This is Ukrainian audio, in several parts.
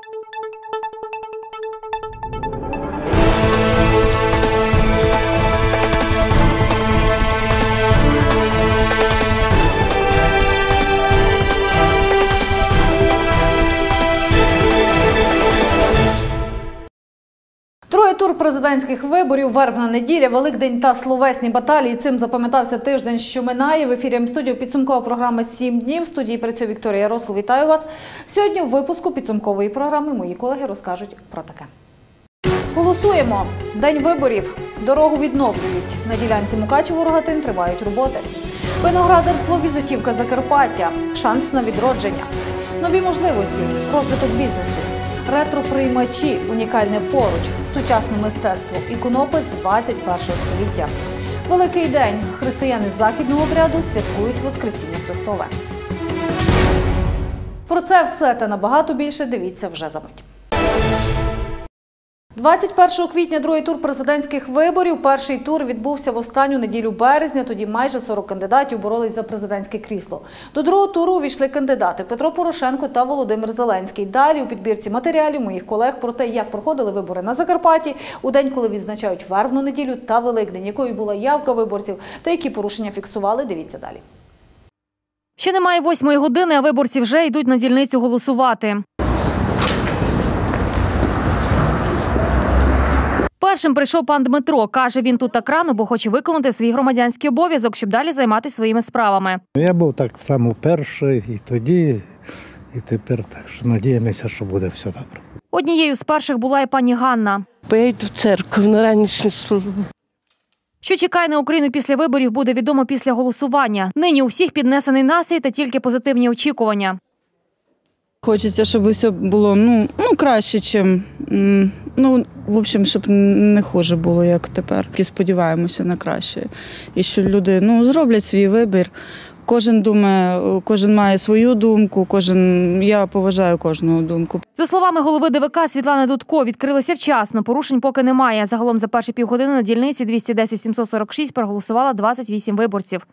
Другий тур президентських виборів, вербна неділя, Великдень та словесні баталії. Цим запам'ятався тиждень, що минає. В ефірі М-студіо підсумкова програма «7 днів». В студії працює Вікторія Ярослав. Вітаю вас. Сьогодні у випуску підсумкової програми мої колеги розкажуть про таке. Голосуємо. День виборів. Дорогу відновлюють. На ділянці Мукачево-Рогатин тривають роботи. Виноградарство – візитівка Закарпаття. Шанс на відродження. Нові можливості. Розвиток бізнесу. Ретро-приймачі – унікальне поруч, сучасне мистецтво, іконопис 21 століття. Великий день. Християни західного обряду святкують Воскресіння Христове. Про це все та набагато більше дивіться вже за мить. 21 квітня другий тур президентських виборів. Перший тур відбувся в останню неділю березня. Тоді майже 40 кандидатів боролись за президентське крісло. До другого туру увійшли кандидати Петро Порошенко та Володимир Зеленський. Далі у підбірці матеріалів моїх колег про те, як проходили вибори на Закарпатті, у день, коли відзначають вербну неділю та Великдень, якою була явка виборців та які порушення фіксували, дивіться далі. Ще немає 8-ї години, а виборці вже йдуть на дільницю голосувати. Першим прийшов пан Дмитро. Каже, він тут так рано, бо хоче виконати свій громадянський обов'язок, щоб далі займатися своїми справами. Я був так само перший і тоді, і тепер, так що надіємося, що буде все добре. Однією з перших була і пані Ганна. Я йду в церкву на ранішню службу. Що чекає на Україну після виборів, буде відомо після голосування. Нині у всіх піднесений настрій та тільки позитивні очікування. Хочеться, щоб все було краще, чим, в общем, щоб не хуже було, як тепер. І сподіваємося на краще. І що люди, зроблять свій вибір. Кожен думає, кожен має свою думку, я поважаю кожного думку. За словами голови ДВК Світлани Дудко, відкрилися вчасно, порушень поки немає. Загалом за перші півгодини на дільниці 210 746 проголосувало 28 виборців.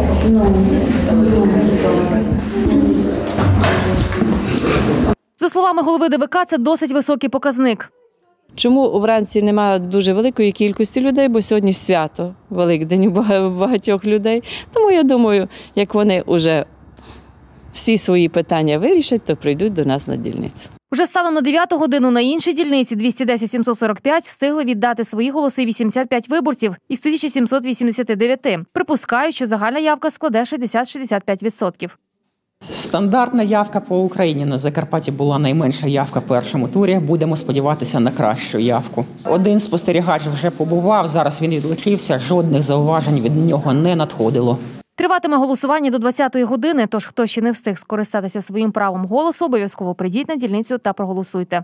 За словами голови ДВК, це досить високий показник. Чому вранці немає дуже великої кількості людей, бо сьогодні свято, Великдень у багатьох людей. Тому я думаю, як вони вже всі свої питання вирішать, то прийдуть до нас на дільницю. Вже станом на 9-ту годину на іншій дільниці 210 745 встигли віддати свої голоси 85 виборців із 1789. Припускають, що загальна явка складе 60-65%. Стандартна явка по Україні. На Закарпатті була найменша явка в першому турі. Будемо сподіватися на кращу явку. Один спостерігач вже побував, зараз він відлучився, жодних зауважень від нього не надходило. Триватиме голосування до 20-ї години, тож хто ще не встиг скористатися своїм правом голосу, обов'язково прийдіть на дільницю та проголосуйте.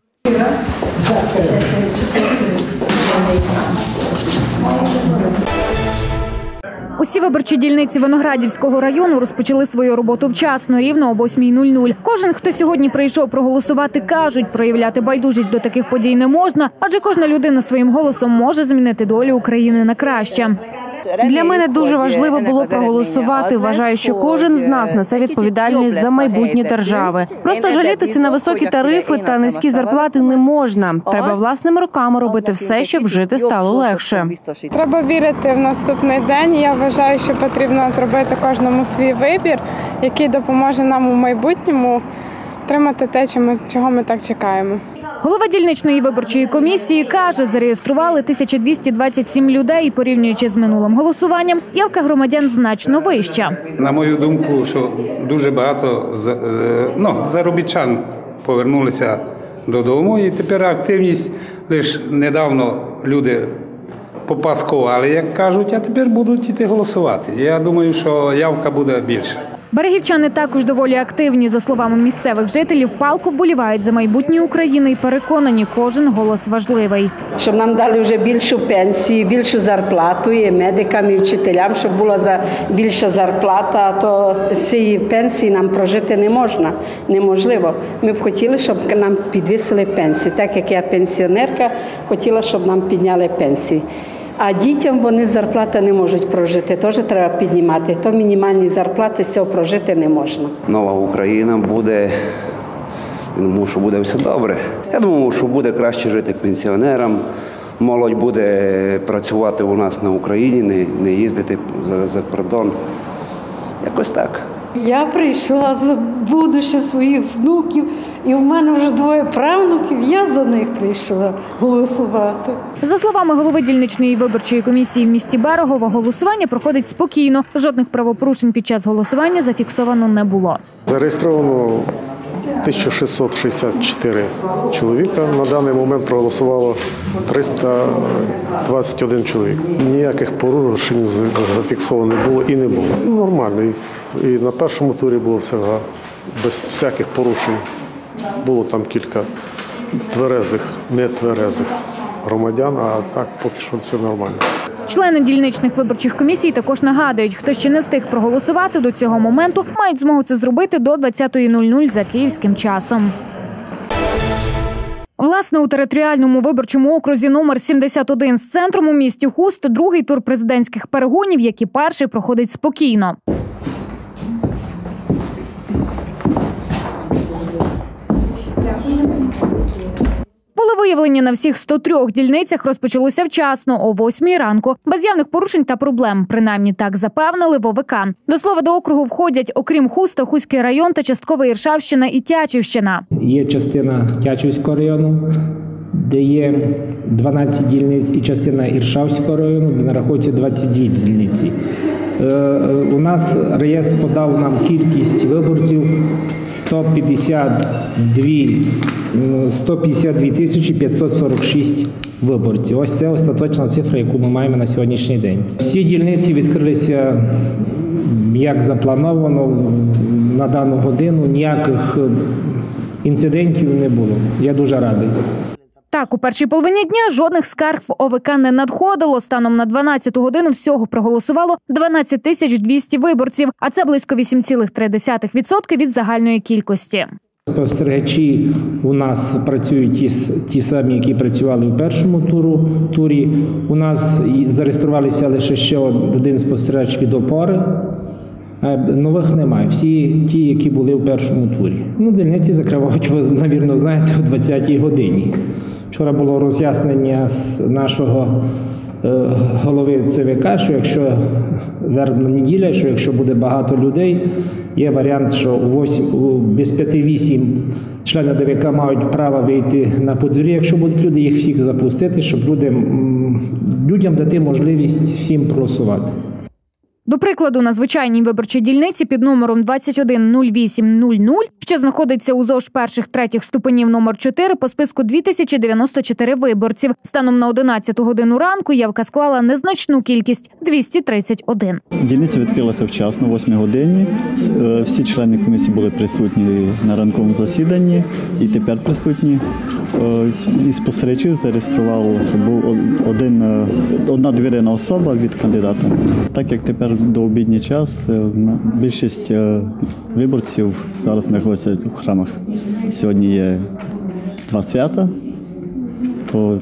Усі виборчі дільниці Виноградівського району розпочали свою роботу вчасно, рівно о 8:00. Кожен, хто сьогодні прийшов проголосувати, кажуть, проявляти байдужість до таких подій не можна, адже кожна людина своїм голосом може змінити долю України на краще. Для мене дуже важливо було проголосувати. Вважаю, що кожен з нас несе відповідальність за майбутнє держави. Просто жалітися на високі тарифи та низькі зарплати не можна. Треба власними руками робити все, щоб жити стало легше. Треба вірити в наступний день. Я вважаю, що потрібно зробити кожному свій вибір, який допоможе нам у майбутньому отримати те, чого ми так чекаємо. Голова дільничної виборчої комісії каже, зареєстрували 1227 людей. Порівнюючи з минулим голосуванням, явка громадян значно вища. На мою думку, що дуже багато заробітчан повернулися додому. І тепер активність, лише недавно люди попаскували, як кажуть, а тепер будуть йти голосувати. Я думаю, що явка буде більша. Берегівчани також доволі активні. За словами місцевих жителів, палко вболівають за майбутнє України і переконані, кожен голос важливий. Щоб нам дали вже більшу пенсію, більшу зарплату і медикам, і вчителям, щоб була більша зарплата, то з цієї пенсії нам прожити не можна, неможливо. Ми б хотіли, щоб нам підвисили пенсію. Так як я пенсіонерка, хотіла, щоб нам підняли пенсію. А дітям вони зарплати не можуть прожити, теж треба піднімати. То мінімальні зарплати, з цього прожити не можна. Нова Україна буде Я думаю, що буде все добре. Я думаю, що буде краще жити пенсіонерам. Молодь буде працювати у нас на Україні, не їздити за кордон. Якось так. Я прийшла з будущих своїх внуків, і в мене вже 2 правнуків, я за них прийшла голосувати. За словами голови дільничної виборчої комісії в місті Берегово, голосування проходить спокійно. Жодних правопорушень під час голосування зафіксовано не було. Зареєстровано 1664 чоловіка. На даний момент проголосувало 321 чоловік. Ніяких порушень зафіксовано не було і не було. Нормально. І на першому турі було все без всяких порушень. Було там кілька тверезих, нетверезих громадян, а так поки що все нормально. Члени дільничних виборчих комісій також нагадують, хто ще не встиг проголосувати до цього моменту, мають змогу це зробити до 20:00 за київським часом. Власне, у територіальному виборчому окрузі номер 71 з центром у місті Хуст другий тур президентських перегонів, як і перший, проходить спокійно. Волевиявлення на всіх 103 дільницях розпочалося вчасно, о 8 ранку, без явних порушень та проблем. Принаймні так запевнили в ОВК. До слова, до округу входять, окрім Хуста, Хуський район та частково Іршавщина і Тячівщина. Є частина Тячівського району, де є 12 дільниць, і частина Іршавського району, де нараховується 22 дільниці. У нас реєстр подав нам кількість виборців 152 тисячі 546 виборців. Ось це остаточна цифра, яку ми маємо на сьогоднішній день. Всі дільниці відкрилися як заплановано на дану годину, ніяких інцидентів не було. Я дуже радий. Так, у першій половині дня жодних скарг в ОВК не надходило. Станом на 12 годину всього проголосувало 12 200 виборців, а це близько 8,3% від загальної кількості. Спостерігачі у нас працюють ті самі, які працювали в першому турі. У нас зареєструвалися лише ще один спостерігач від опори. Нових немає. Всі ті, які були в першому турі. Дільниці закривають, ви, навірно, знаєте, о 20-й годині. Вчора було роз'яснення з нашого голови ЦВК, що якщо вербна неділя, що якщо буде багато людей, є варіант, що без 5-8 члени ДВК мають право вийти на подвір'я, якщо будуть люди, їх всіх запустити, щоб людям дати можливість всім проголосувати. До прикладу, на звичайній виборчій дільниці під номером 210800, що знаходиться у ЗОЖ перших-третіх ступенів номер 4, по списку 2094 виборців. Станом на 11 годину ранку явка склала незначну кількість – 231. Дільниця відкрилася вчасно, о 8 годині. Всі члени комісії були присутні на ранковому засіданні і тепер присутні. Із спостерігачів зареєструвалася одна довірена особа від кандидата. Так як тепер до обідній час більшість виборців зараз знаходяться у храмах. Сьогодні є 2 свята, то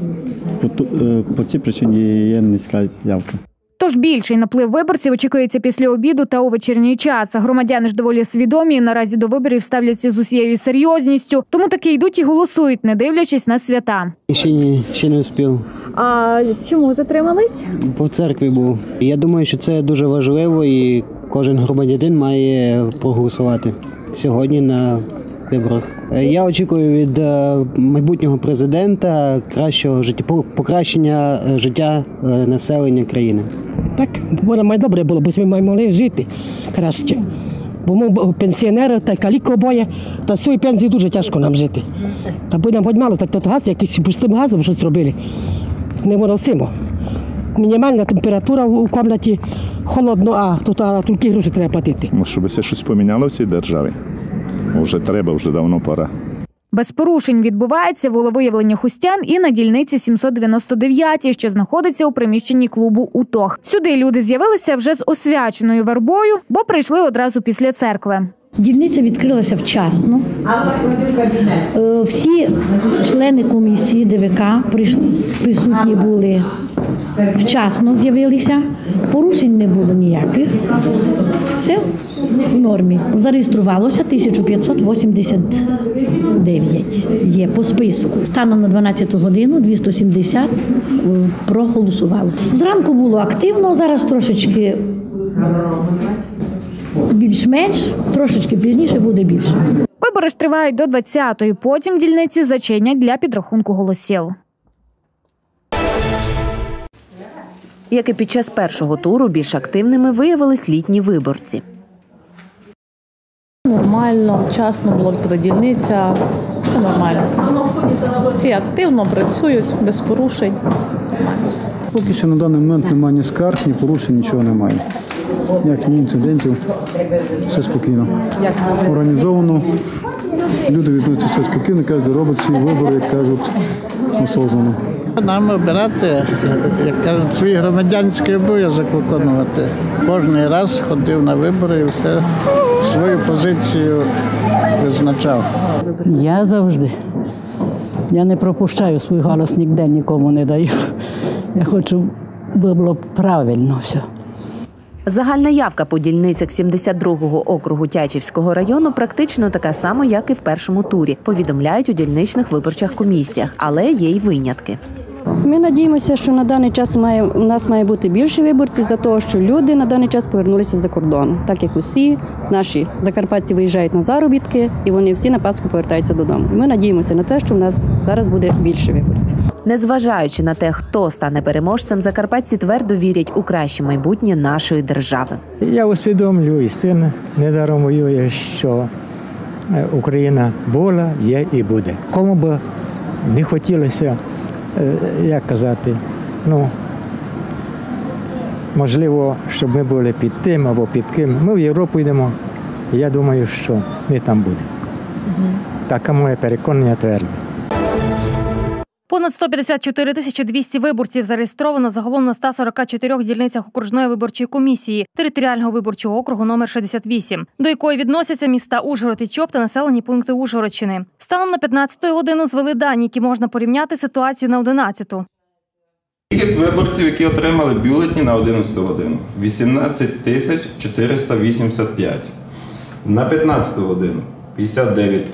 по цій причині є низька явка. Тож більший наплив виборців очікується після обіду та у вечірній час. Громадяни ж доволі свідомі і наразі до виборів ставляться з усією серйозністю. Тому таки йдуть і голосують, не дивлячись на свята. Ще не встиг. А чому затримались? По церкві був. Я думаю, що це дуже важливо і кожен громадянин має проголосувати сьогодні на виборах. Я очікую від майбутнього президента покращення життя населення країни. Так, було добре було, бо ми могли жити краще. Бо ми пенсіонери, та каліки обоє, та з цієї пенсії дуже тяжко нам жити. Та буде нам хоч мало, так то газ, якийсь пустим газом щось зробили. Не виносимо. Мінімальна температура у кімнаті холодно, а тут тільки гроші треба платити. Щоб все щось поміняло в цій державі. Вже треба, вже давно пора. Без порушень відбувається волевиявлення хустян і на дільниці 799, що знаходиться у приміщенні клубу «УТОГ». Сюди люди з'явилися вже з освяченою вербою, бо прийшли одразу після церкви. Дільниця відкрилася вчасно. Всі члени комісії ДВК присутні були вчасно з'явилися, порушень не було ніяких. Все в нормі. Зареєструвалося 1589 є по списку. Станом на 12 годину 270 проголосувало. Зранку було активно, зараз трошечки більш-менш, трошечки пізніше буде більше. Вибори ж тривають до 20-ї, потім дільниці зачинять для підрахунку голосів. Як і під час першого туру, більш активними виявились літні виборці. Нормально, вчасно була відкрита дільниця, все нормально. Всі активно працюють, без порушень. Поки що на даний момент немає ні скарг, ні порушень, нічого немає. Ніяких інцидентів, все спокійно. Організовано, люди відносяться все спокійно, кожен робить свій вибір, як кажуть, осознанно. Нам обирати, як кажуть, свій громадянський обов'язок виконувати. Кожен раз ходив на вибори і все свою позицію визначав. Я завжди. Я не пропущаю свій голос ніде, нікому не даю. Я хочу, щоб було правильно все. Загальна явка по дільницях 72-го округу Тячівського району практично така сама, як і в першому турі, повідомляють у дільничних виборчих комісіях, але є й винятки. Ми надіємося, що на даний час у нас має бути більше виборців за того, що люди на даний час повернулися з-за кордону. Так як усі наші закарпатці виїжджають на заробітки, і вони всі на Пасху повертаються додому. Ми надіємося на те, що в нас зараз буде більше виборців. Незважаючи на те, хто стане переможцем, закарпатці твердо вірять у краще майбутнє нашої держави. Я усвідомлюю, і син недаром воює, що Україна була, є і буде. Кому б не хотілося, як казати, можливо, щоб ми були під тим або під ким. Ми в Європу йдемо, і я думаю, що ми там будемо. Таке моє переконання тверде. Понад 154 200 виборців зареєстровано загалом на 144 дільницях окружної виборчої комісії територіального виборчого округу номер 68, до якої відносяться міста Ужгород і Чоп та населені пункти Ужгородщини. Станом на 15-ю годину звели дані, які можна порівняти з ситуацією на 11-ту. Кількість виборців, які отримали бюлетні на 11 годину – 18 485. На 15 годину – 59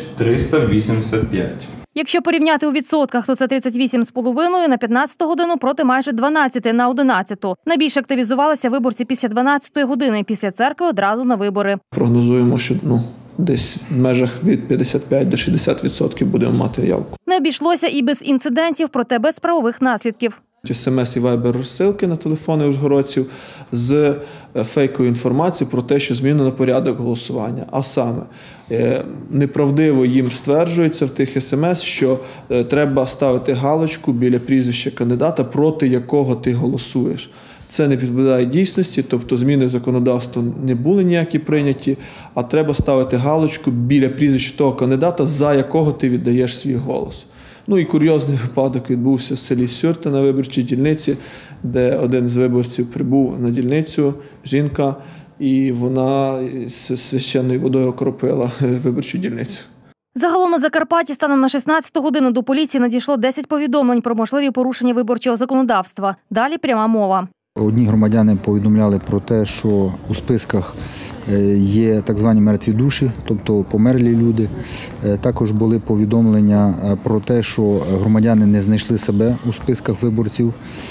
385. Якщо порівняти у відсотках, то це 38,5 на 15 годину проти майже 12 на 11. Найбільше активізувалися виборці після 12 години, після церкви одразу на вибори. Прогнозуємо, що десь в межах від 55 до 60% будемо мати явку. Не обійшлося і без інцидентів, проте без правових наслідків. СМС і вайбер розсилки на телефони ужгородців з фейковою інформацією про те, що змінено порядок голосування. А саме, неправдиво їм стверджується в тих СМС, що треба ставити галочку біля прізвища кандидата, проти якого ти голосуєш. Це не відповідає дійсності, тобто зміни в законодавство не були ніякі прийняті, а треба ставити галочку біля прізвища того кандидата, за якого ти віддаєш свій голос. І курйозний випадок відбувся в селі Сюрте на виборчій дільниці, де один з виборців прибув на дільницю, жінка, і вона священною водою окропила виборчу дільницю. Загалом на Закарпатті станом на 16 годину до поліції надійшло 10 повідомлень про можливі порушення виборчого законодавства. Далі пряма мова. Одні громадяни повідомляли про те, що у списках є так звані мертві душі, тобто померлі люди. Також були повідомлення про те, що громадяни не знайшли себе у списках виборців.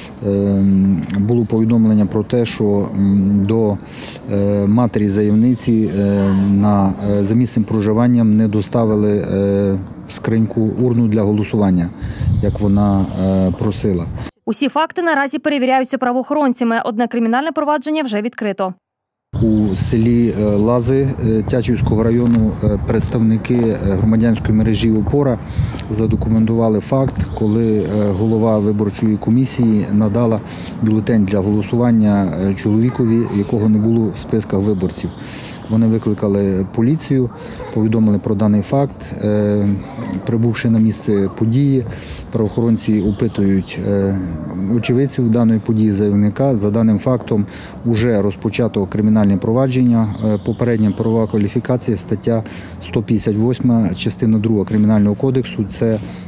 Було повідомлення про те, що до матері заявниці за місцем проживання не доставили скриньку, урну для голосування, як вона просила. Усі факти наразі перевіряються правоохоронцями. Одне кримінальне провадження вже відкрито. У селі Лази Тячівського району представники громадянської мережі «Опора» задокументували факт, коли голова виборчої комісії надала бюлетень для голосування чоловікові, якого не було в списках виборців. Вони викликали поліцію, повідомили про даний факт. Прибувши на місце події, правоохоронці опитують очевидців даної події, заявника. За даним фактом вже розпочато кримінальне провадження. Попередня правова кваліфікація, стаття 158, частина 2 Кримінального кодексу – це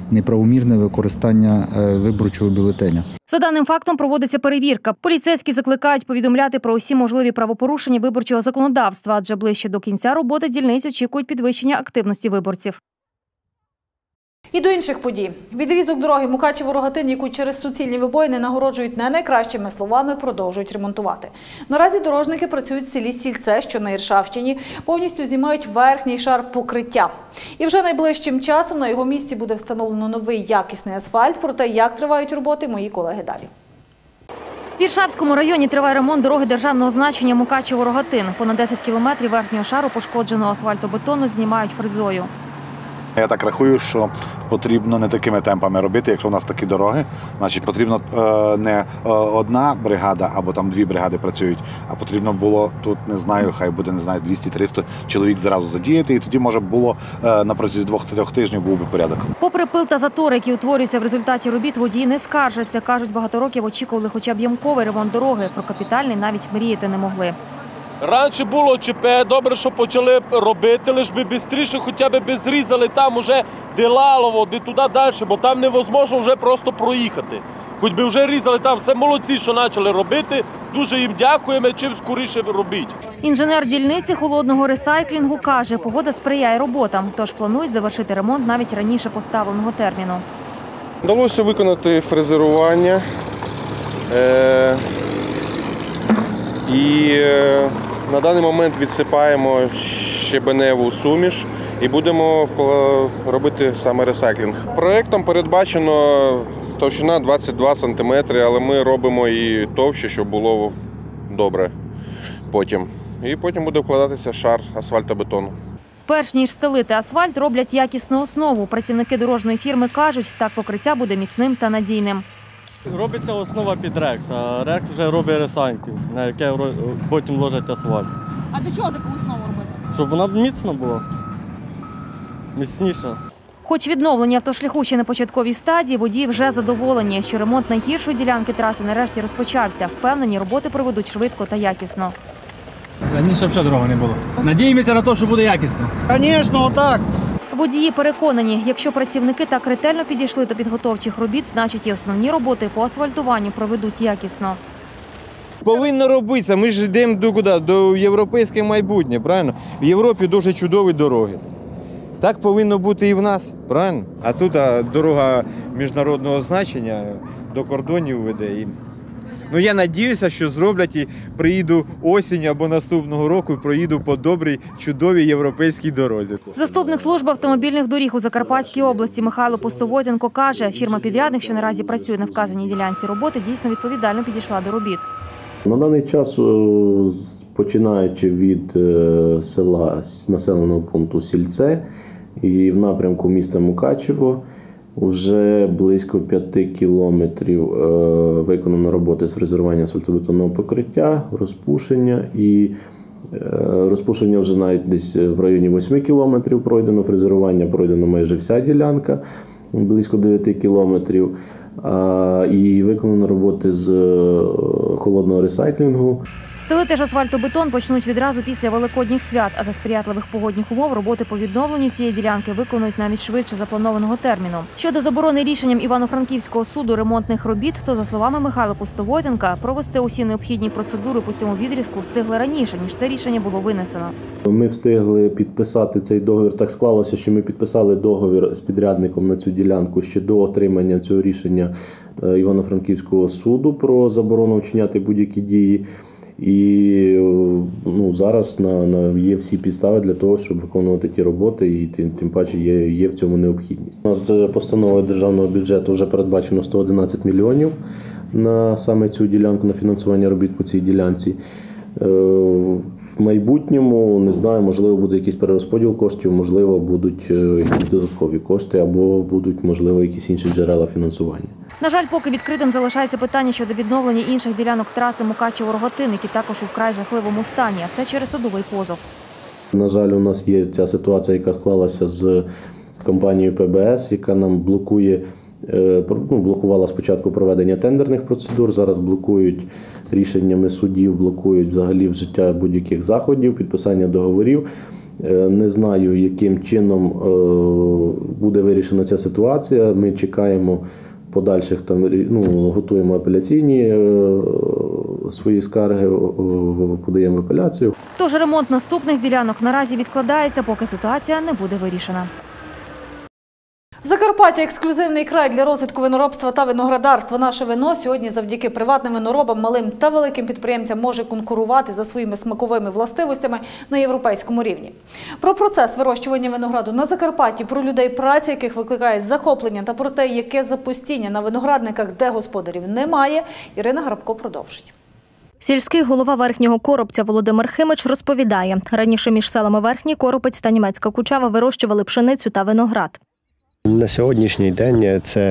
неправомірне використання виборчого бюлетеня. За даним фактом проводиться перевірка. Поліцейські закликають повідомляти про усі можливі правопорушення виборчого законодавства, адже ближче до кінця роботи дільниць очікують підвищення активності виборців. І до інших подій. Відрізок дороги Мукачево-Рогатин, яку через суцільні вибоїни нагороджують не найкращими словами, продовжують ремонтувати. Наразі дорожники працюють в селі Сільце, що на Іршавщині, повністю знімають верхній шар покриття. І вже найближчим часом на його місці буде встановлено новий якісний асфальт. Про те, як тривають роботи, мої колеги далі. В Іршавському районі триває ремонт дороги державного значення Мукачево-Рогатин. Понад 10 кілометрів верхнього шару пошкодженого асфальтобетону знімають фрезою. Я так рахую, що потрібно не такими темпами робити, якщо у нас такі дороги. Значить, потрібно не одна бригада або там дві бригади працюють, а потрібно було тут, не знаю, хай буде, не знаю, 200-300 чоловік зразу задіяти, і тоді, може, було на протязі 2-3 тижнів був би порядок. Попри пил та затори, які утворюються в результаті робіт, водії не скаржаться. Кажуть, багато років очікували хоча б ямковий ремонт дороги. Про капітальний навіть мріяти не могли. Раніше було ЧП, добре, що почали робити, лише би швидше хоча б зрізали там уже Дилалово, де туди далі, бо там невозможно вже просто проїхати. Хоч би вже різали там, все молодці, що почали робити, дуже їм дякуємо, чим скоріше робіть. Інженер дільниці холодного ресайклінгу каже, погода сприяє роботам, тож планують завершити ремонт навіть раніше поставленого терміну. Вдалося виконати фрезерування і на даний момент відсипаємо щебеневу суміш і будемо робити саме ресайклінг. Проєктом передбачено товщина 22 см, але ми робимо і товще, щоб було добре потім. І потім буде вкладатися шар асфальтобетону. Перш ніж стелити асфальт, роблять якісну основу. Працівники дорожньої фірми кажуть, так покриття буде міцним та надійним. Робиться основа під рекс, а рекс вже робить ресайклінг, на яке потім ложать асфальт. А для чого таку основу робити? Щоб вона міцна була, міцніша. Хоч відновлення автошляху ще на початковій стадії, водії вже задоволені, що ремонт найгіршої ділянки траси нарешті розпочався. Впевнені, роботи проведуть швидко та якісно. Раніше взагалі дороги не було. Надіємося на те, що буде якісно. Звісно, так. Водії переконані, якщо працівники так ретельно підійшли до підготовчих робіт, значить і основні роботи по асфальтуванню проведуть якісно. Повинно робитися, ми ж йдемо до європейського майбутнє, правильно? В Європі дуже чудові дороги. Так повинно бути і в нас, правильно? А тут дорога міжнародного значення до кордонів веде. Ну, я сподіваюся, що зроблять і приїду осінь або наступного року і проїду по добрій, чудовій європейській дорозі. Заступник служби автомобільних доріг у Закарпатській області Михайло Пустоводенко каже, фірма-підрядник, що наразі працює на вказаній ділянці роботи, дійсно відповідально підійшла до робіт. На даний час, починаючи від села населеного пункту Сільце і в напрямку міста Мукачево, вже близько 5 кілометрів виконано роботи з фрезерування асфальтобетонного покриття, розпушення. І розпушення вже навіть десь в районі 8 кілометрів пройдено, фрезерування пройдено майже вся ділянка, близько 9 кілометрів. І виконано роботи з холодного ресайклінгу. Стелити ж асфальтобетон почнуть відразу після Великодніх свят, а за сприятливих погодних умов роботи по відновленню цієї ділянки виконують навіть швидше запланованого терміну. Щодо заборони рішенням Івано-Франківського суду ремонтних робіт, то, за словами Михайла Пустоводенка, провести усі необхідні процедури по цьому відрізку встигли раніше, ніж це рішення було винесено. Ми встигли підписати цей договір. Так склалося, що ми підписали договір з підрядником на цю ділянку ще до отримання цього рішення Івано-Франківського суду про заборону вчиняти будь-які дії. І зараз є всі підстави для того, щоб виконувати ті роботи, і тим паче є в цьому необхідність. У нас постановою державного бюджету вже передбачено 111 мільйонів на саме цю ділянку, на фінансування робіт по цій ділянці. В майбутньому, не знаю, можливо, буде якийсь перерозподіл коштів, можливо, будуть якісь додаткові кошти або будуть, можливо, якісь інші джерела фінансування. На жаль, поки відкритим залишається питання щодо відновлення інших ділянок траси Мукачево-Рогатин, які також у вкрай жахливому стані, а все через судовий позов. На жаль, у нас є ця ситуація, яка склалася з компанією ПБС, яка нам блокувала спочатку проведення тендерних процедур, зараз блокують рішеннями судів, блокують взагалі вжиття будь-яких заходів, підписання договорів. Не знаю, яким чином буде вирішена ця ситуація. Ми чекаємо подальших, готуємо апеляційні свої скарги, подаємо апеляцію. Тож ремонт наступних ділянок наразі відкладається, поки ситуація не буде вирішена. Закарпаття – ексклюзивний край для розвитку виноробства та виноградарства. Наше вино сьогодні завдяки приватним виноробам, малим та великим підприємцям може конкурувати за своїми смаковими властивостями на європейському рівні. Про процес вирощування винограду на Закарпатті, про людей, праця яких викликає захоплення, та про те, яке запустіння на виноградниках, де господарів немає, Ірина Грабко продовжить. Сільський голова Верхнього Коробця Володимир Химич розповідає, раніше між селами Верхній Коробець та Німецька Кучава вирощували пшеницю та виноград. На сьогоднішній день це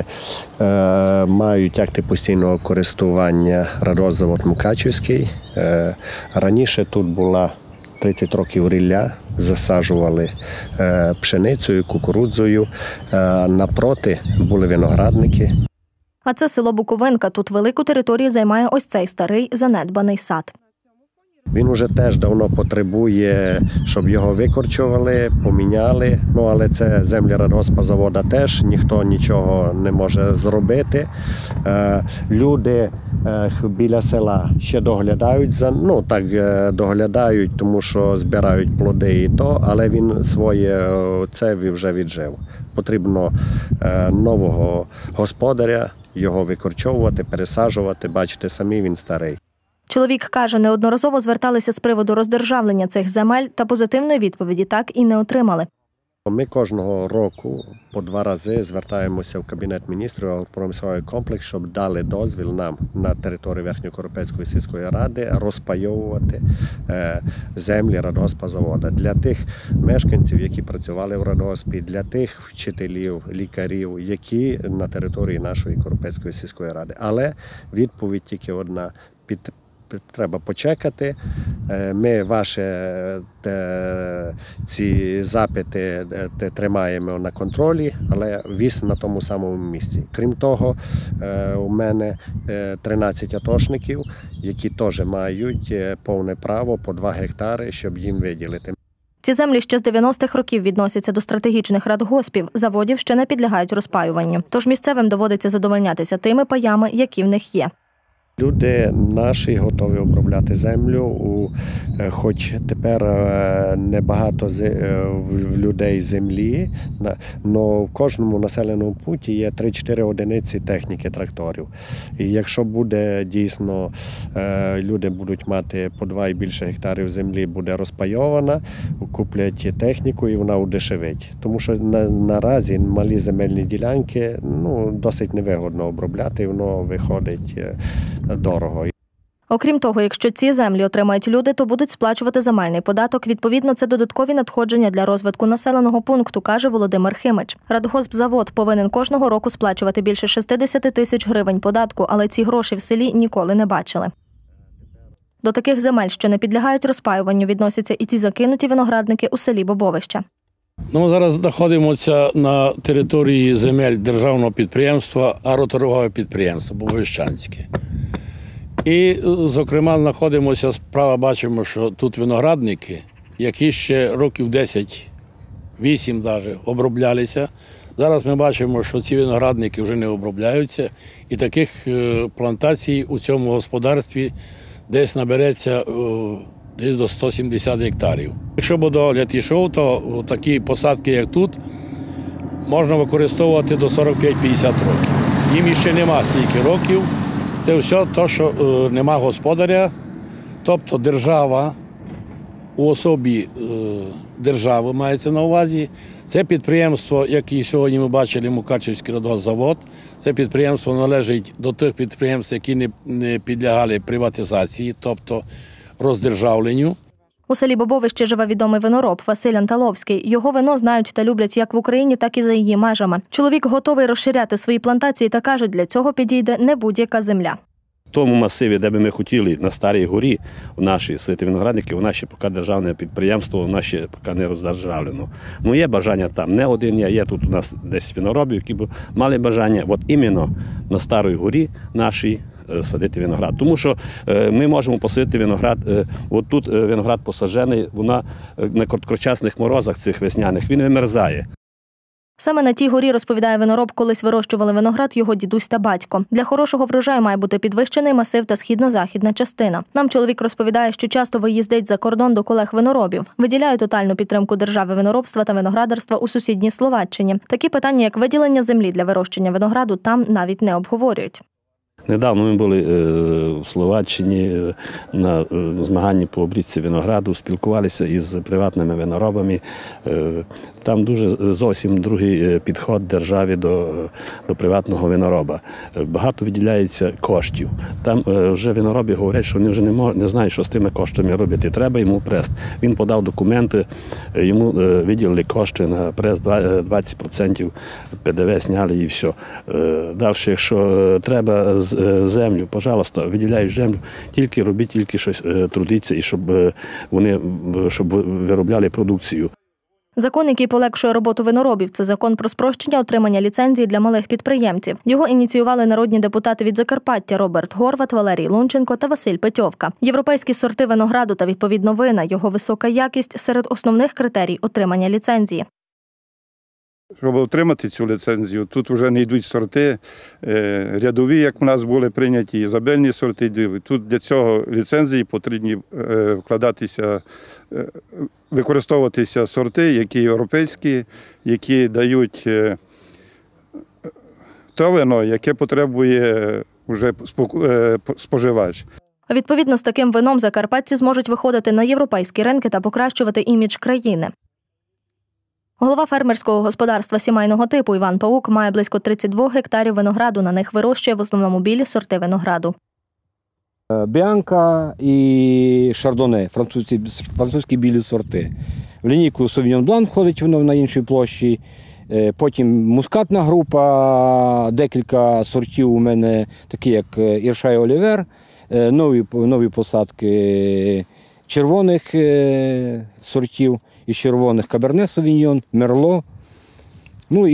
мають акти постійного користування радгоспзавод Мукачівський. Раніше тут була 30 років рілля, засаджували пшеницею, кукурудзою. Напроти були виноградники. А це село Буковинка. Тут велику територію займає ось цей старий занедбаний сад. Він уже теж давно потребує, щоб його викорчували, поміняли. Але це землі радгоспзаводу теж, ніхто нічого не може зробити. Люди біля села ще доглядають, доглядають, тому що збирають плоди і то, але він своє це вже віджив. Потрібно нового господаря, його викорчовувати, пересаджувати. Бачите, самі він старий. Чоловік каже, неодноразово зверталися з приводу роздержавлення цих земель та позитивної відповіді так і не отримали. Ми кожного року по 2 рази звертаємося в Кабінет міністрів агропромисловий комплекс, щоб дали дозвіл нам на території Верхньокоропецької сільської ради розпайовувати землі радгоспзаводу. Для тих мешканців, які працювали в радгоспі, для тих вчителів, лікарів, які на території нашої Коропецької сільської ради. Але відповідь тільки одна – треба почекати. Ми ваші ці запити тримаємо на контролі, але віз на тому самому місці. Крім того, у мене 13 атошників, які теж мають повне право по 2 гектари, щоб їм виділити. Ці землі ще з 90-х років відносяться до стратегічних радгоспів, заводів, що не підлягають розпаюванню. Тож місцевим доводиться задовольнятися тими паями, які в них є. Люди наші готові обробляти землю, хоч тепер небагато в людей землі, але в кожному населеному пункті є 3-4 одиниці техніки тракторів. І якщо буде дійсно, люди будуть мати по 2 і більше гектарів землі, буде розпайована, куплять техніку і вона удешевить. Тому що наразі малі земельні ділянки досить невигодно обробляти, і воно виходить дорого. Окрім того, якщо ці землі отримають люди, то будуть сплачувати земельний податок. Відповідно, це додаткові надходження для розвитку населеного пункту, каже Володимир Химич. Радгоспзавод повинен кожного року сплачувати більше 60 тисяч гривень податку, але ці гроші в селі ніколи не бачили. До таких земель, що не підлягають розпаюванню, відносяться і ці закинуті виноградники у селі Бобовища. Ми зараз знаходимося на території земель державного підприємства, агроторгове підприємство Бобовищанське. І, зокрема, знаходимося, справа бачимо, що тут виноградники, які ще років 10-8 навіть оброблялися. Зараз ми бачимо, що ці виноградники вже не обробляються, і таких плантацій у цьому господарстві десь набереться десь до 170 гектарів. Якщо б догляд йшов, то такі посадки, як тут, можна використовувати до 45-50 років. Їм ще нема стільки років. Це все те, що нема господаря, тобто держава, у особі держави мається на увазі. Це підприємство, яке сьогодні ми бачили, Мукачівський радгоспзавод, це підприємство належить до тих підприємств, які не підлягали приватизації, тобто роздержавленню. У селі Бобовище живе відомий винороб Василь Анталовський. Його вино знають та люблять як в Україні, так і за її межами. Чоловік готовий розширяти свої плантації та каже, для цього підійде не будь-яка земля. В тому масиві, де би ми хотіли, на Старій горі, в наші сити виноградники, у нас ще поки державне підприємство, у нас ще поки не роздержавлено. Ну, є бажання там, не один я, є тут у нас 10 виноробів, які б мали бажання, от іменно на Старій горі нашій садити виноград. Тому що ми можемо посадити виноград, от тут виноград посаджений, вона на короткочасних морозах цих весняних, він вимерзає. Саме на тій горі, розповідає винороб, колись вирощували виноград його дідусь та батько. Для хорошого врожаю має бути підвищений масив та східно-західна частина. Нам чоловік розповідає, що часто виїздить за кордон до колег-виноробів. Виділяє тотальну підтримку держави виноробства та виноградарства у сусідній Словаччині. Такі питання, як виділення землі для вирощення винограду, там навіть не обговорюють. Недавно ми були в Словаччині на змаганні по обрізці винограду, спілкувалися із приватними виноробами. Там зовсім другий підход державі до приватного винороба. Багато виділяється коштів. Там вже винороби говорять, що вони вже не знають, що з тими коштами робити. Треба йому прест. Він подав документи, йому виділили кошти на прест, 20% ПДВ зняли і все. Далі, якщо треба землю, пожалуйста, виділяють землю, тільки робіть, тільки щось трудиться, і щоб виробляли продукцію. Закон, який полегшує роботу виноробів, це закон про спрощення отримання ліцензії для малих підприємців. Його ініціювали народні депутати від Закарпаття Роберт Горват, Валерій Лунченко та Василь Петьовка. Європейські сорти винограду та, відповідно, вина, його висока якість – серед основних критерій отримання ліцензії. Щоб отримати цю ліцензію, тут вже не йдуть сорти рядові, як у нас були прийняті, ізобільні сорти. Тут для цього ліцензії потрібні використовуватися сорти, які європейські, які дають те вино, яке потребує вже споживач. Відповідно, з таким вином закарпатці зможуть виходити на європейські ринки та покращувати імідж країни. Голова фермерського господарства сімейного типу Іван Паук має близько 32 гектарів винограду. На них вирощує в основному білі сорти винограду. Біанка і шардоне, французькі білі сорти. В лінійку Совіньон Блан входить воно на іншій площі. Потім мускатна група, декілька сортів у мене, такі як Ірша і Олівер, нові посадки червоних сортів. Із червоних Каберне Совіньйон, Мерло, ну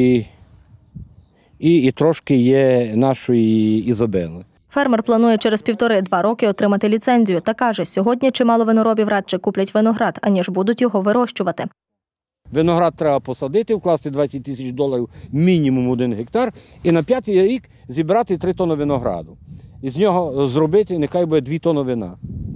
і трошки є нашої Ізабели. Фермер планує через 1,5-2 роки отримати ліцензію та каже, сьогодні чимало виноробів радше куплять виноград, аніж будуть його вирощувати. Виноград треба посадити, вкласти $20 тисяч, мінімум 1 гектар, і на 5-й рік зібрати 3 тонни винограду. І з нього зробити, нехай буде 2 тонни вина.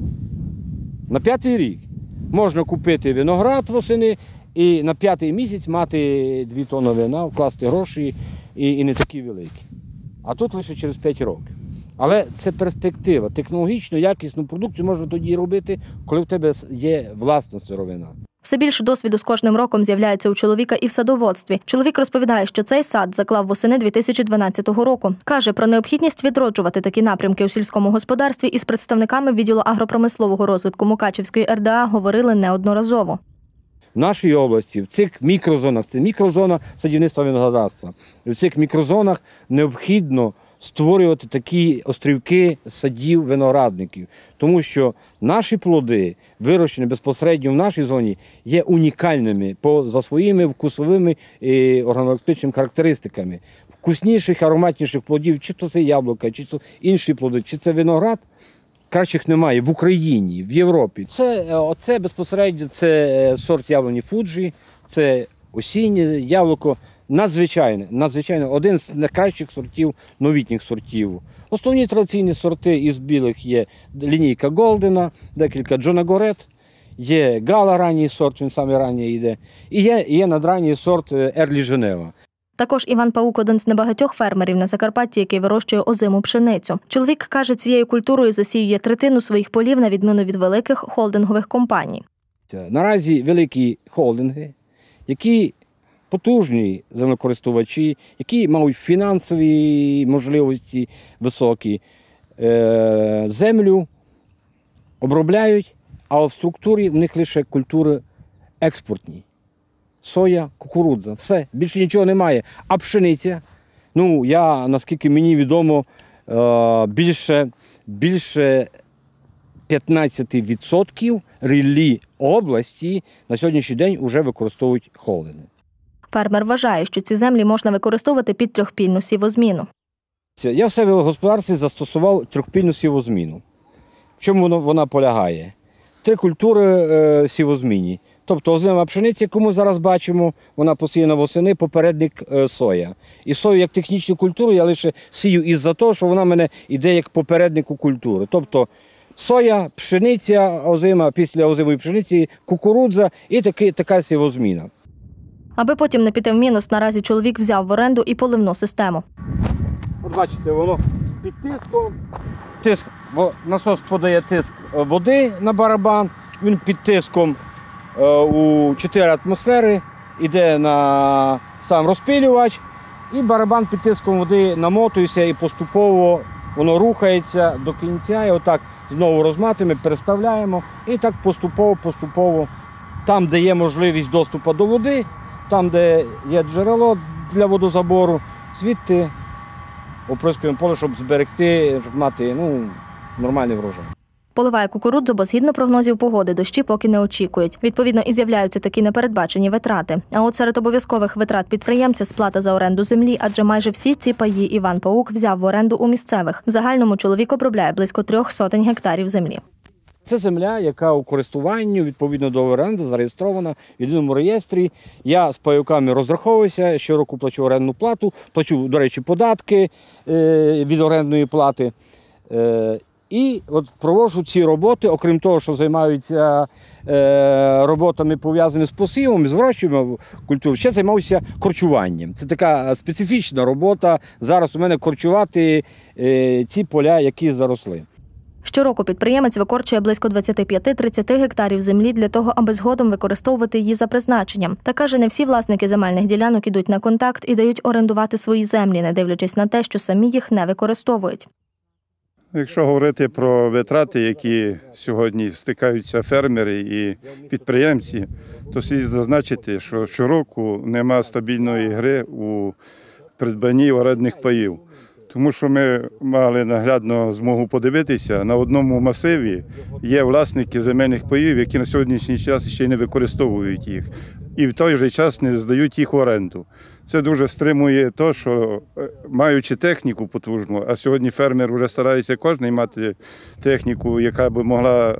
На 5-й рік. Можна купити виноград восени і на 5-й місяць мати 2 тонни вина, вкласти гроші і не такі великі. А тут лише через 5 років. Але це перспектива. Технологічно якісну продукцію можна тоді робити, коли в тебе є власна сировина. Все більше досвіду з кожним роком з'являється у чоловіка і в садоводстві. Чоловік розповідає, що цей сад заклав восени 2012 року. Каже, про необхідність відроджувати такі напрямки у сільському господарстві із представниками відділу агропромислового розвитку Мукачівської РДА говорили неодноразово. В нашій області, в цих мікрозонах, це мікрозона садівництва виноградарства, в цих мікрозонах необхідно створювати такі острівки садів виноградників, тому що наші плоди, вирощені безпосередньо в нашій зоні, є унікальними за своїми вкусовими і органолептичними характеристиками. Вкусніших, ароматніших плодів, чи то це яблука, чи це інші плоди, чи це виноград, кращих немає в Україні, в Європі. Оце безпосередньо це сорт яблуні Фуджі, це осіннє яблуко. Надзвичайно, один з найкращих сортів, новітніх сортів. Основні традиційні сорти із білих є лінійка Голдена, декілька Джона Горет, є Гала ранній сорт, він саме ранній йде, і є надранній сорт Ерлі Женева. Також Іван Паук – один з небагатьох фермерів на Закарпатті, який вирощує озиму пшеницю. Чоловік каже, цією культурою засіює 1/3 своїх полів на відміну від великих холдингових компаній. Наразі великі холдинги, які потужні землекористувачі, які мають фінансові можливості високі, землю обробляють, а в структурі в них лише культури експортні. Соя, кукурудза, все, більше нічого немає. А пшениця, наскільки мені відомо, більше 15% ріллі області на сьогоднішній день вже використовують холдинги. Фермер вважає, що ці землі можна використовувати під трьохпільну сівозміну. Я в себе в господарстві застосував трьохпільну сівозміну. В чому вона полягає? 3 культури сівозмінні. Тобто озима пшениця, яку ми зараз бачимо, вона посіяна восени, попередник соя. І сою як технічну культуру я лише сію із-за того, що вона в мене йде як попереднику культури. Тобто соя, пшениця озима, після озимої пшениці кукурудза і така сівозміна. Аби потім не піти в мінус, наразі чоловік взяв в оренду і поливну систему. От бачите, воно під тиском. Насос подає тиск води на барабан, він під тиском у 4 атмосфери йде на сам розпилювач, і барабан під тиском води намотується і поступово воно рухається до кінця. І отак знову розматуємо, переставляємо і так поступово, там, де є можливість доступу до води, там, де є джерело для водозабору, звідти оприскуємо поле, щоб зберегти, щоб мати нормальний врожай. Поливає кукурудзу, бо згідно прогнозів погоди дощі поки не очікують. Відповідно, і з'являються такі непередбачені витрати. А от серед обов'язкових витрат підприємця – сплата за оренду землі, адже майже всі ці паї Іван Паук взяв в оренду у місцевих. В загальному чоловік обробляє близько 300 гектарів землі. Це земля, яка у користуванні, відповідно до оренди, зареєстрована в єдиному реєстрі. Я з паюками розраховуюся, щороку плачу орендну плату, плачу, до речі, податки від орендної плати. І от проводжу ці роботи, окрім того, що займаються роботами, пов'язаними з посівом, з вирощуванням культур, ще займаюся корчуванням. Це така специфічна робота. Зараз у мене корчувати ці поля, які заросли. Щороку підприємець викорчує близько 25-30 гектарів землі для того, аби згодом використовувати її за призначенням. Та каже, не всі власники земельних ділянок ідуть на контакт і дають орендувати свої землі, не дивлячись на те, що самі їх не використовують. Якщо говорити про витрати, які сьогодні стикаються фермери і підприємці, то слід зазначити, що щороку немає стабільної гри у придбанні орендних паїв. Тому що ми мали наглядно змогу подивитися, на одному масиві є власники земельних паїв, які на сьогоднішній час ще й не використовують їх. І в той же час не здають їх в оренду. Це дуже стримує те, що маючи техніку потужну, а сьогодні фермер вже старається кожен мати техніку, яка би могла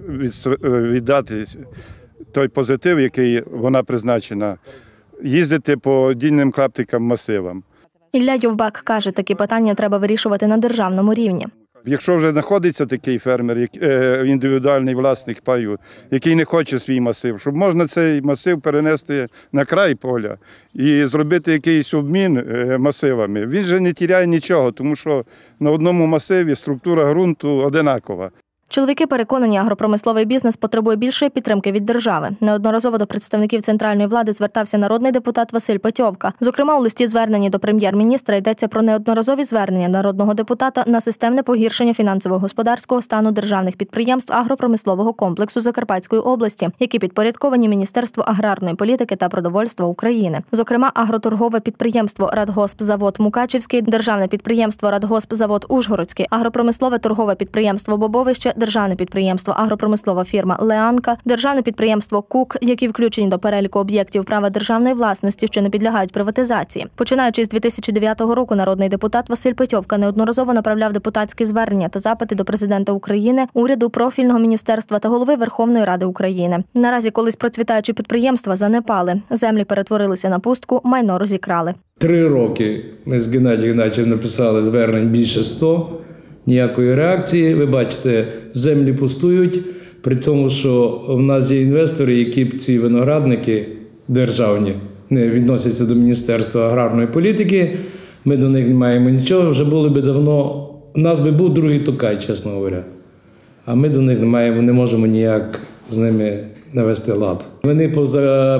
віддати той позитив, який вона призначена, їздити по дільним клаптикам масивам. Ілля Йовбак каже, такі питання треба вирішувати на державному рівні. Якщо вже знаходиться такий фермер, індивідуальний власник паю, який не хоче свій масив, щоб можна цей масив перенести на край поля і зробити якийсь обмін масивами. Він же не тіряє нічого, тому що на одному масиві структура ґрунту одинакова. Чоловіки переконані, агропромисловий бізнес потребує більшої підтримки від держави. Неодноразово до представників центральної влади звертався народний депутат Василь Петьовка. Зокрема, у листі звернення до прем'єр-міністра йдеться про неодноразові звернення народного депутата на системне погіршення фінансово-господарського стану державних підприємств агропромислового комплексу Закарпатської області, які підпорядковані Міністерству аграрної політики та продовольства України. Зокрема, агроторгове підприємство «Радгоспзавод Мукачівський», державне підприємство «Радгоспзавод Ужгородський», агропромислове торгове підприємство «Бобовище», державне підприємство «Агропромислова фірма Леанка», державне підприємство «Кук», які включені до переліку об'єктів права державної власності, що не підлягають приватизації. Починаючи з 2009 року, народний депутат Василь Петьовка неодноразово направляв депутатські звернення та запити до президента України, уряду, профільного міністерства та голови Верховної Ради України. Наразі колись процвітаючі підприємства занепали, землі перетворилися на пустку, майно розікрали. 3 роки ми з Геннадієм Геннадійовичем написали звернень більше 100. Ніякої реакції. Ви бачите, землі пустують, при тому, що в нас є інвестори, які ці виноградники державні не відносяться до Міністерства аграрної політики. Ми до них не маємо нічого, вже були б давно, у нас би був другий Токай, чесно говоря. А ми до них не можемо ніяк з ними навести лад. Вони по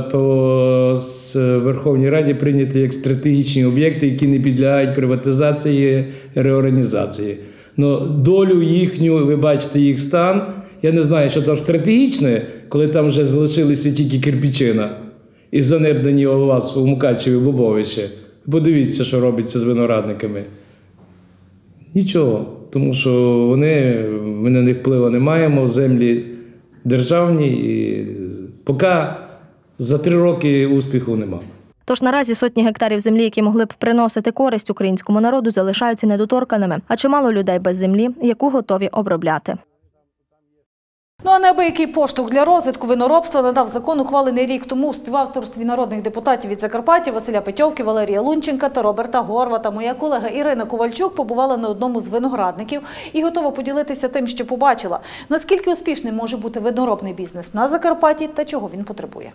Верховній Раді прийняті як стратегічні об'єкти, які не підлягають приватизації і реорганізації. Но долю їхню, ви бачите їх стан, я не знаю, що там стратегічне, коли там вже залишилися тільки кирпичина і занедбані у вас у Мукачеві Бобовище. Подивіться, що робиться з виноградниками. Нічого, тому що ми на них впливу не маємо, землі державні і поки за 3 роки успіху немає. Тож наразі сотні гектарів землі, які могли б приносити користь українському народу, залишаються недоторканими, а чимало людей без землі, яку готові обробляти. Ну а неабиякий поштовх для розвитку виноробства надав закон, ухвалений рік тому у співавторстві народних депутатів від Закарпаття Василя Петьовки, Валерія Лунченка та Роберта Горвата. Моя колега Ірина Ковальчук побувала на одному з виноградників і готова поділитися тим, що побачила. Наскільки успішним може бути виноробний бізнес на Закарпатті та чого він потребує.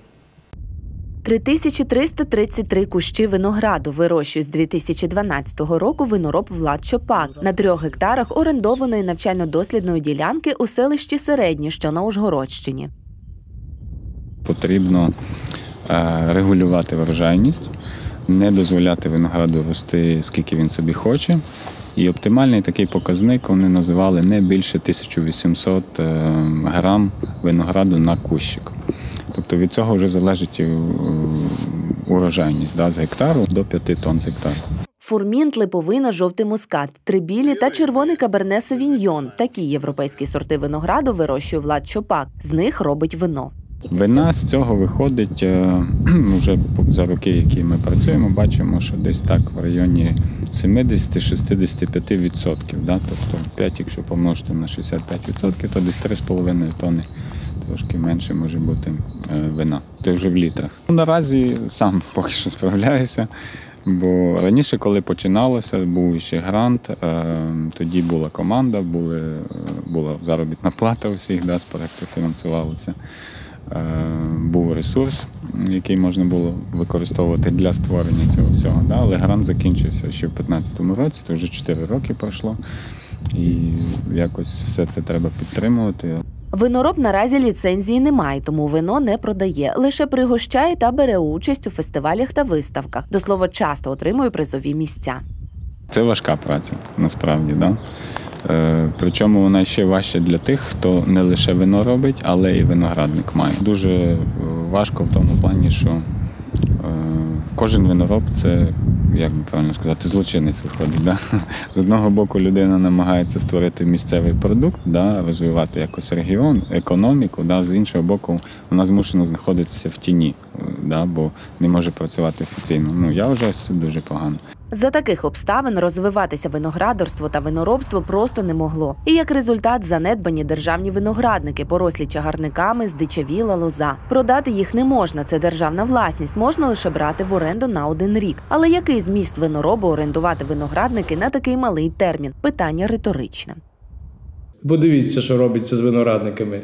3333 кущі винограду вирощує з 2012 року винороб Влад Чопак на 3 гектарах орендованої навчально-дослідної ділянки у селищі Середнє, що на Ужгородщині. Потрібно регулювати врожайність, не дозволяти винограду рости, скільки він собі хоче. І оптимальний такий показник вони називали не більше 1800 грам винограду на кущик. Тобто від цього вже залежить урожайність з гектару до 5 тонн з гектару. Фурмінт, липовина, жовтий мускат, трибілі та червоний каберне савіньйон – такі європейські сорти винограду вирощує Влад Чопак. З них робить вино. Вина з цього виходить, вже за роки, які ми працюємо, бачимо, що десь так в районі 70-65%. Тобто 5, якщо помножити на 65%, то десь 3,5 тонни. Трошки менше може бути вина. Це вже в літрах. Наразі сам поки що справляюся, бо раніше, коли починалося, був ще грант, тоді була команда, була заробітна плата у всіх, з проєкту фінансувалося. Був ресурс, який можна було використовувати для створення цього всього. Але грант закінчився ще в 2015 році, то вже 4 роки пройшло. І якось все це треба підтримувати. Винороб наразі ліцензії немає, тому вино не продає. Лише пригощає та бере участь у фестивалях та виставках. До слова, часто отримує призові місця. Це важка праця, насправді. Причому вона ще важча для тих, хто не лише вино робить, але й виноградник має. Дуже важко в тому плані, що кожен винороб – це, як би правильно сказати, злочинець виходить. З одного боку людина намагається створити місцевий продукт, розвивати якось регіон, економіку, з іншого боку вона змушена знаходитися в тіні, бо не може працювати офіційно. Я вважаю, що це дуже погано. За таких обставин розвиватися виноградарство та виноробство просто не могло. І як результат занедбані державні виноградники, порослі чагарниками, здичавіла лоза. Продати їх не можна, це державна власність, можна лише брати в оренду на 1 рік. Але який зміст виноробу орендувати виноградники на такий малий термін? Питання риторичне. Подивіться, що робиться з виноградниками.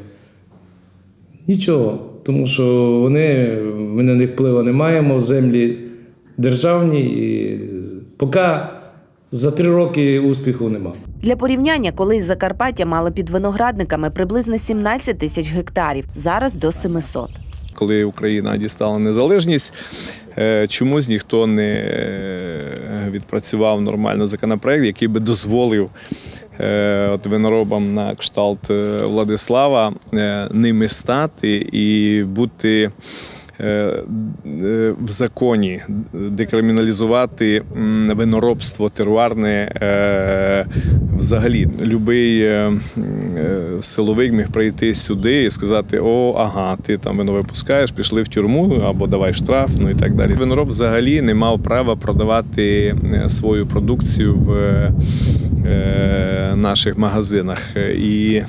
Нічого, тому що ми на них впливу не маємо, землі державні, і поки за 3 роки успіху нема. Для порівняння, колись Закарпаття мало під виноградниками приблизно 17 тисяч гектарів, зараз до 700. Коли Україна дістала незалежність, чомусь ніхто не відпрацював нормально законопроект, який би дозволив виноробам на кшталт Владислава ними стати і бути в законі, декриміналізувати виноробство теруарне взагалі. Любий силовик міг прийти сюди і сказати: ти там вино випускаєш, пішли в тюрму, або давай штраф, і так далі. Винороб взагалі не мав права продавати свою продукцію в наших магазинах. І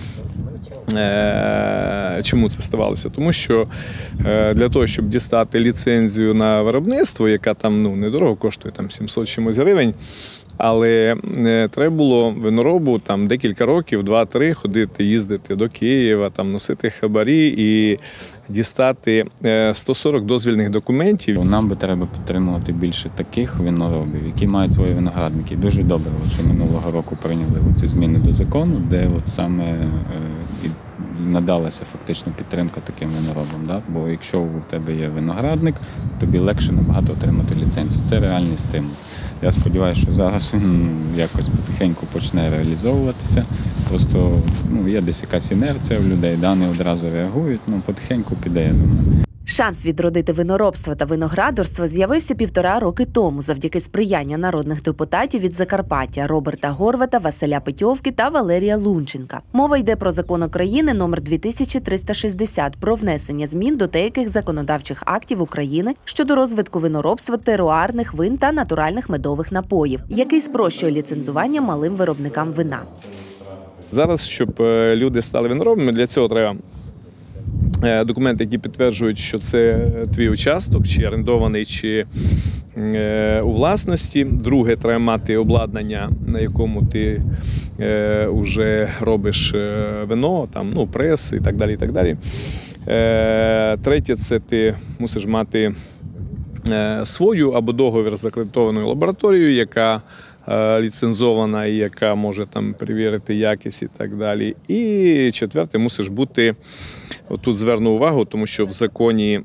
чому це ставалося? Тому що для того, щоб дістати ліцензію на виробництво, яка там недорого коштує, 700 чимось гривень, але треба було виноробу декілька років, 2-3, ходити, їздити до Києва, носити хабарі і дістати 140 дозвільних документів. Нам би треба підтримувати більше таких виноробів, які мають свої виноградники. Дуже добре, що минулого року прийняли ці зміни до закону, де саме надалася фактично підтримка таким виноробам. Бо якщо у тебе є виноградник, тобі легше набагато отримати ліцензію. Це реальний стимул. Я сподіваюся, що зараз він якось потихеньку почне реалізовуватися. Просто є десь якась інерція в людей, не одразу реагують, потихеньку піде, я думаю. Шанс відродити виноробство та виноградарство з'явився 1,5 роки тому завдяки сприяння народних депутатів від Закарпаття Роберта Горвата, Василя Петьовки та Валерія Лунченка. Мова йде про закон України номер 2360 про внесення змін до деяких законодавчих актів України щодо розвитку виноробства, теруарних вин та натуральних медових напоїв, який спрощує ліцензування малим виробникам вина. Зараз, щоб люди стали виноробами, для цього треба документи, які підтверджують, що це твій участок, чи орендований, чи у власності. Друге, треба мати обладнання, на якому ти вже робиш вино, там, прес і так далі. І так далі. Третє, це ти мусиш мати свою або договір з акредитованою лабораторією, яка ліцензована і яка може там перевірити якість і так далі. І четверте, мусиш бути, отут зверну увагу, тому що в законі,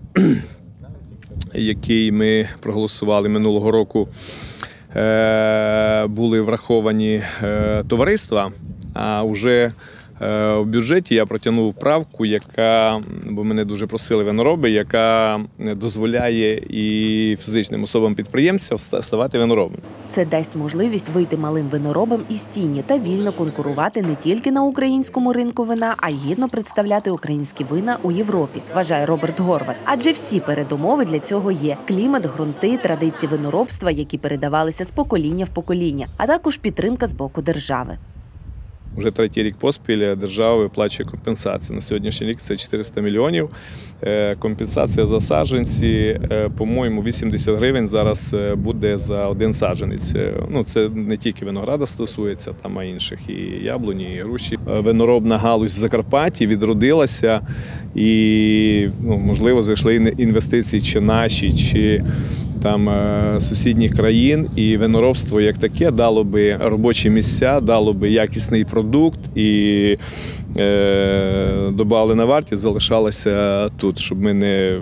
який ми проголосували минулого року, були враховані товариства, а вже в бюджеті я протягнув правку, яка, бо мене дуже просили винороби, яка дозволяє і фізичним особам-підприємцям ставати виноробами. Це дасть можливість вийти малим виноробам із тіні та вільно конкурувати не тільки на українському ринку вина, а й гідно представляти українські вина у Європі, вважає Роберт Горват. Адже всі передумови для цього є – клімат, ґрунти, традиції виноробства, які передавалися з покоління в покоління, а також підтримка з боку держави. Уже 3-й рік поспіль держава виплачує компенсації. На сьогоднішній рік це 400 мільйонів. Компенсація за саджанці, по-моєму, 80 гривень зараз буде за один саджанець. Це не тільки винограда стосується, там, а інших і яблуні, і груші. Виноробна галузь в Закарпатті відродилася і, можливо, зайшли інвестиції чи наші, чи там сусідніх країн, і виноробство як таке дало би робочі місця, дало би якісний продукт і добавлена вартість залишалася тут, щоб ми не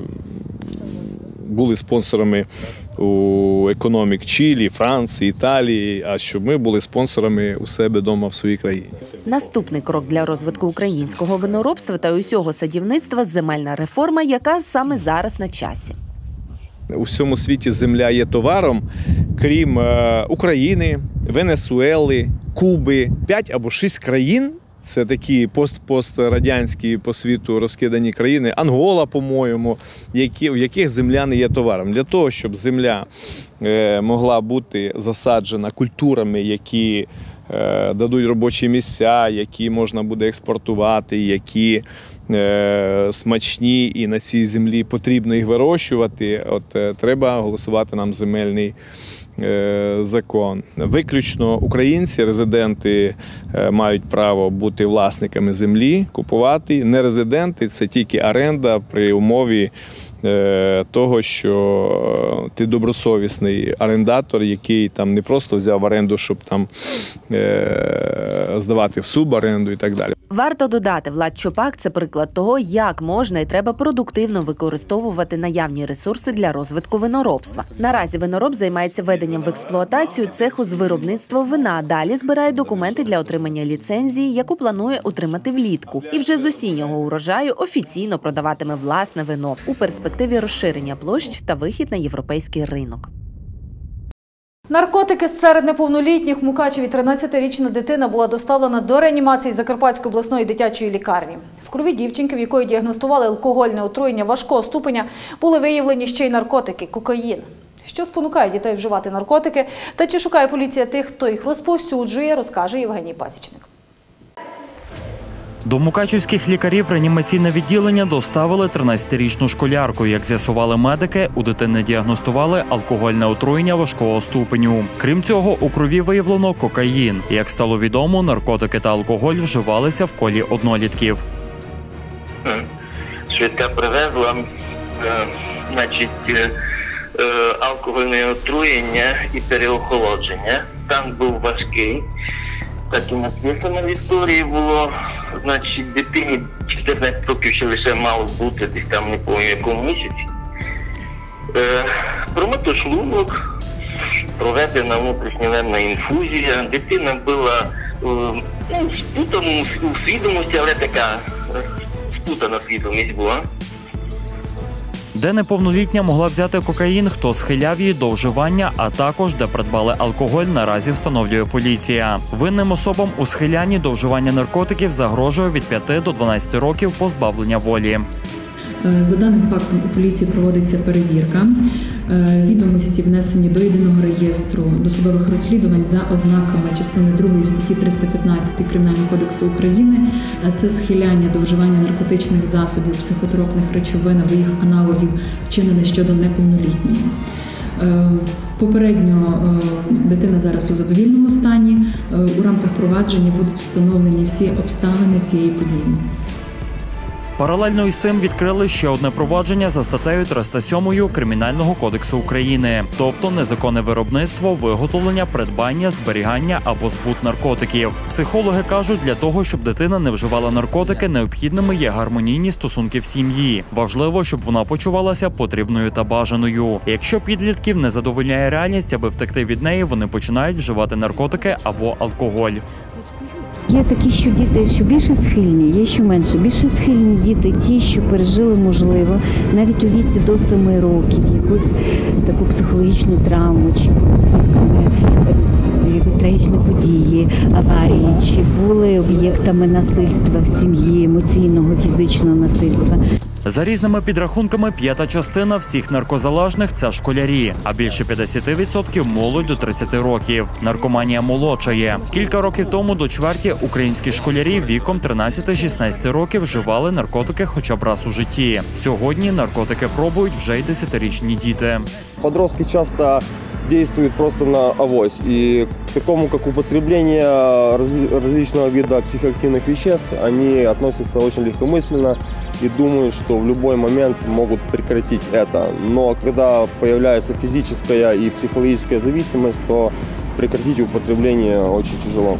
були спонсорами у економік Чилі, Франції, Італії, а щоб ми були спонсорами у себе вдома в своїй країні. Наступний крок для розвитку українського виноробства та усього садівництва – земельна реформа, яка саме зараз на часі. У всьому світі земля є товаром, крім України, Венесуели, Куби. 5 або 6 країн, це такі пострадянські по світу розкидані країни, Ангола, по-моєму, в яких земля не є товаром. Для того, щоб земля могла бути засаджена культурами, які дадуть робочі місця, які можна буде експортувати, які смачні і на цій землі потрібно їх вирощувати, треба голосувати нам земельний закон. Виключно українці, резиденти мають право бути власниками землі, купувати. Нерезиденти – це тільки оренда при умові того, що ти добросовісний орендатор, який там не просто взяв в оренду, щоб там здавати в суборенду і так далі. Варто додати, Влад Чопак – це приклад того, як можна і треба продуктивно використовувати наявні ресурси для розвитку виноробства. Наразі винороб займається введенням в експлуатацію цеху з виробництва вина, далі збирає документи для отримання ліцензії, яку планує отримати влітку. І вже з осіннього урожаю офіційно продаватиме власне вино у перспективі розширення площ та вихід на європейський ринок. Наркотики серед неповнолітніх в Мукачеві 13-річна дитина була доставлена до реанімації Закарпатської обласної дитячої лікарні. В крові дівчинки, в якої діагностували алкогольне отруєння важкого ступеня, були виявлені ще й наркотики – кокаїн. Що спонукає дітей вживати наркотики та чи шукає поліція тих, хто їх розповсюджує, розкаже Євгеній Пасічник. До мукачівських лікарів реанімаційне відділення доставили 13-річну школярку. Як з'ясували медики, у дитини діагностували алкогольне отруєння важкого ступеню. Крім цього, у крові виявлено кокаїн. Як стало відомо, наркотики та алкоголь вживалися в колі однолітків. Швидка привезла, алкогольне отруєння і переохолодження. Стан був важкий. Так і написано в історії було, дитині 14 років ще лише мало бути, десь там не пам'ятаю в якому місяці. Промито шлунок, проведена внутрішньовенна інфузія. Дитина була спутана у свідомості, але така спутана свідомість була. Де неповнолітня могла взяти кокаїн, хто схиляв її до вживання, а також де придбали алкоголь, наразі встановлює поліція. Винним особам у схилянні до вживання наркотиків загрожує від 5 до 12 років позбавлення волі. За даним фактом у поліції проводиться перевірка. Відомості внесені до єдиного реєстру досудових розслідувань за ознаками частини 2 статті 315 Кримінального кодексу України. Це схиляння до вживання наркотичних засобів, психотропних речовин або їх аналогів, вчинене щодо неповнолітньої. Попередньо дитина зараз у задовільному стані. У рамках провадження будуть встановлені всі обставини цієї події. Паралельно із цим відкрили ще одне провадження за статтею 307 Кримінального кодексу України, тобто незаконне виробництво, виготовлення, придбання, зберігання або збут наркотиків. Психологи кажуть, для того, щоб дитина не вживала наркотики, необхідними є гармонійні стосунки в сім'ї. Важливо, щоб вона почувалася потрібною та бажаною. Якщо підлітків не задовольняє реальність, аби втекти від неї, вони починають вживати наркотики або алкоголь. Є такі, що діти, що більше схильні, є що менше. Більше схильні діти ті, що пережили, можливо, навіть у віці до 7 років, якусь таку психологічну травму, чи були свідками якоїсь трагічної події, аварії, чи були об'єктами насильства в сім'ї, емоційного, фізичного насильства. За різними підрахунками, 1/5 частина всіх наркозалежних – це школярі, а більше 50% – молодь до 30 років. Наркоманія молодшає. Кілька років тому до чверті українські школярі віком 13-16 років вживали наркотики хоча б раз у житті. Сьогодні наркотики пробують вже й 10-річні діти. Подростки часто действуют просто на авось. И к такому, как употребление различного вида психоактивных веществ, они относятся очень легкомысленно и думают, что в любой момент могут прекратить это. Но когда появляется физическая и психологическая зависимость, то прекратить употребление очень тяжело.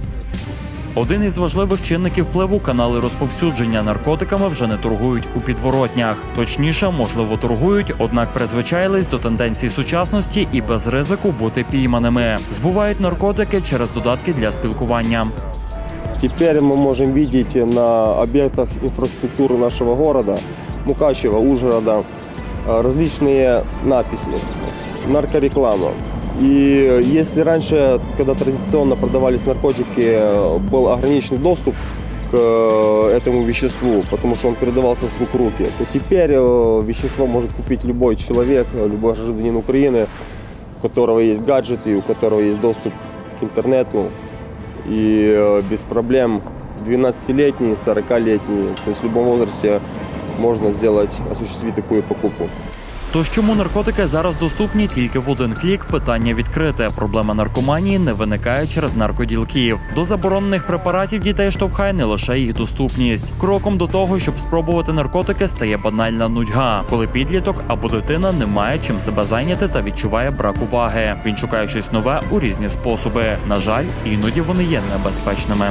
Один із важливих чинників впливу – канали розповсюдження. Наркотиками вже не торгують у підворотнях. Точніше, можливо, торгують, однак призвичаїлись до тенденцій сучасності і без ризику бути пійманими. Збувають наркотики через додатки для спілкування. Теперь мы можем видеть на объектах инфраструктуры нашего города, Мукачева, Ужгорода, различные надписи, наркореклама. И если раньше, когда традиционно продавались наркотики, был ограниченный доступ к этому веществу, потому что он передавался с рук в руки, то теперь вещество может купить любой человек, любой гражданин Украины, у которого есть гаджеты, у которого есть доступ к интернету. И без проблем 12-летний, 40-летний, то есть в любом возрасте можно осуществить такую покупку. Тож чому наркотики зараз доступні тільки в один клік – питання відкрите. Проблема наркоманії не виникає через наркоділків. До заборонених препаратів дітей штовхає не лише їх доступність. Кроком до того, щоб спробувати наркотики, стає банальна нудьга. Коли підліток або дитина не має чим себе зайняти та відчуває брак уваги. Він шукає щось нове у різні способи. На жаль, іноді вони є небезпечними.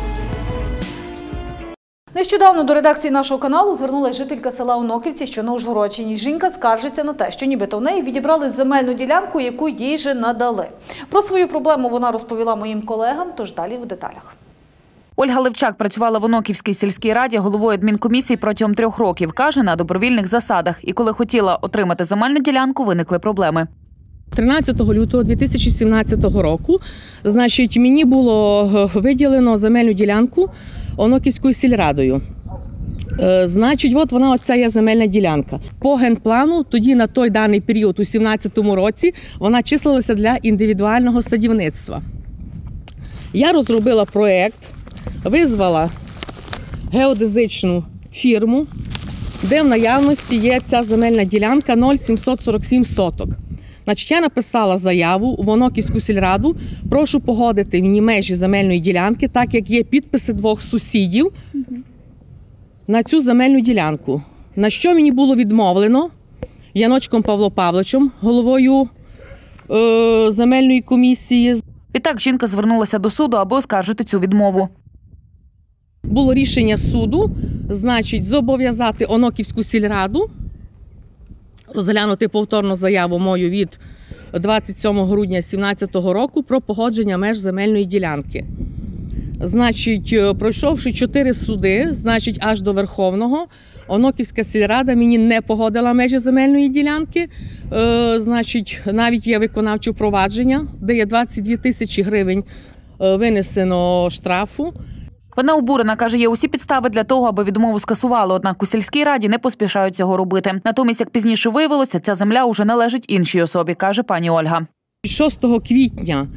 Нещодавно до редакції нашого каналу звернулася жителька села Оноківці, що на Ужгородщині. Жінка скаржиться на те, що нібито в неї відібрали земельну ділянку, яку їй же надали. Про свою проблему вона розповіла моїм колегам, тож далі в деталях. Ольга Левчак працювала в Оноківській сільській раді головою адмінкомісії протягом 3 років. Каже, на добровільних засадах. І коли хотіла отримати земельну ділянку, виникли проблеми. 13 лютого 2017 року, значить, мені було виділено земельну ділянку Оноківською сільрадою. Значить, от вона, оця є земельна ділянка. По генплану, тоді на той даний період, у 2017 році, вона числилася для індивідуального садівництва. Я розробила проєкт, визвала геодезичну фірму, де в наявності є ця земельна ділянка 0,747 соток. Значить, я написала заяву в Оноківську сільраду, прошу погодити мені межі земельної ділянки, так як є підписи 2 сусідів на цю земельну ділянку. На що мені було відмовлено Яночком Павлом Павловичем, головою земельної комісії. Відтак жінка звернулася до суду, аби оскаржити цю відмову. Було рішення суду, значить, зобов'язати Оноківську сільраду розглянути повторно заяву мою від 27 грудня 2017 року про погодження меж земельної ділянки. Значить, пройшовши 4 суди, значить, аж до Верховного, Оноківська сільрада мені не погодила межі земельної ділянки. Значить, навіть є виконавче провадження, де є 22 тисячі гривень винесено штрафу. Вона обурена, каже, є усі підстави для того, аби відмову скасували, однак у сільській раді не поспішають цього робити. Натомість, як пізніше виявилося, ця земля уже належить іншій особі, каже пані Ольга. 6 квітня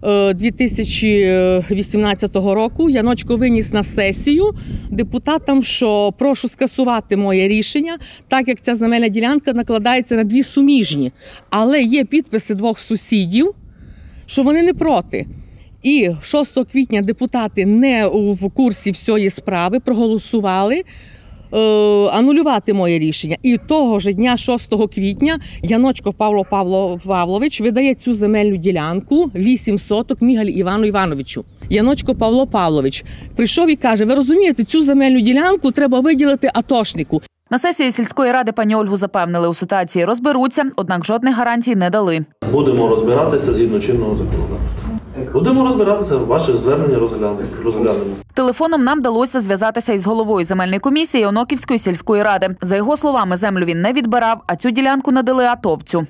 2018 року Яночко виніс на сесію депутатам, що прошу скасувати моє рішення, так як ця земельна ділянка накладається на 2 суміжні. Але є підписи 2 сусідів, що вони не проти. І 6 квітня депутати не в курсі всієї справи проголосували анулювати моє рішення. І того ж дня, 6 квітня, Яночко Павло Павлович видає цю земельну ділянку 8 соток Мігалі Івану Івановичу. Яночко Павло Павлович прийшов і каже, ви розумієте, цю земельну ділянку треба виділити атошнику. На сесії сільської ради пані Ольгу запевнили, у ситуації розберуться, однак жодних гарантій не дали. Будемо розбиратися згідно чинного законодавства. Будемо розбиратися, ваше звернення розглянемо. Телефоном нам вдалося зв'язатися із головою земельної комісії Оноківської сільської ради. За його словами, землю він не відбирав, а цю ділянку надали атовцю.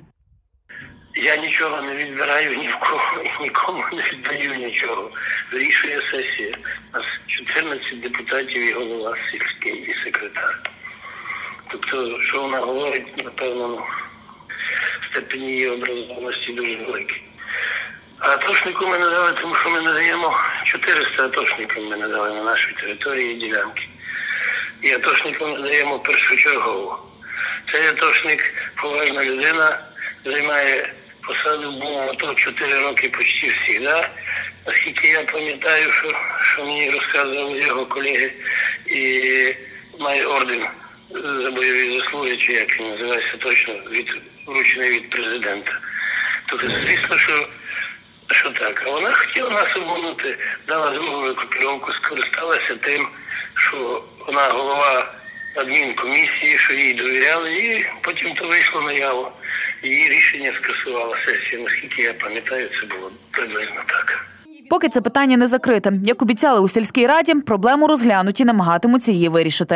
Я нічого не відбираю ні в кого, нікому не віддаю нічого. Вирішує сесія. У нас 14 депутатів і голова сільський, і секретар. Тобто, що вона говорить, напевно, степені її образованості дуже великі. А атошнику ми надали, тому що ми надаємо 400 атошників ми надали на нашій території ділянки. І атошникам надаємо першочергово. Цей атошник, поважна людина, займає посаду, був АТО 4 роки почти всегда. Наскільки я пам'ятаю, що мені розказували його колеги, і має орден за бойові заслуги, чи як він називається точно, вручений від президента. Тобто, звісно, що так. А вона хотіла нас обманути, дала другу викопіровку, скористалася тим, що вона голова адмінкомісії, що їй довіряли, і потім то вийшло наяву. Її рішення скасувала сесія. Наскільки я пам'ятаю, це було приблизно так. Поки це питання не закрите. Як обіцяли у сільській раді, проблему розглянуть і намагатимуться її вирішити.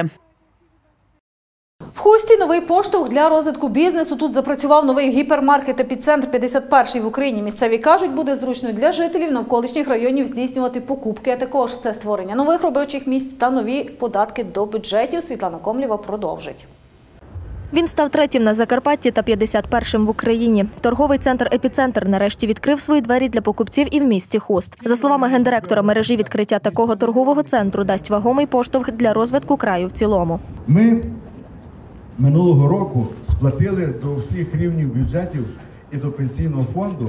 В Хусті новий поштовх для розвитку бізнесу. Тут запрацював новий гіпермаркет «Епіцентр» 51-й в Україні. Місцеві кажуть, буде зручно для жителів навколишніх районів здійснювати покупки, а також це створення нових робочих місць та нові податки до бюджетів. Світлана Комлєва продовжить. Він став 3-м на Закарпатті та 51-м в Україні. Торговий центр «Епіцентр» нарешті відкрив свої двері для покупців і в місті Хуст. За словами гендиректора мережі, відкриття такого торгового центру дасть вагомий поштовх для розвитку краю в цілому. Ми минулого року сплатили до всіх рівнів бюджетів і до пенсійного фонду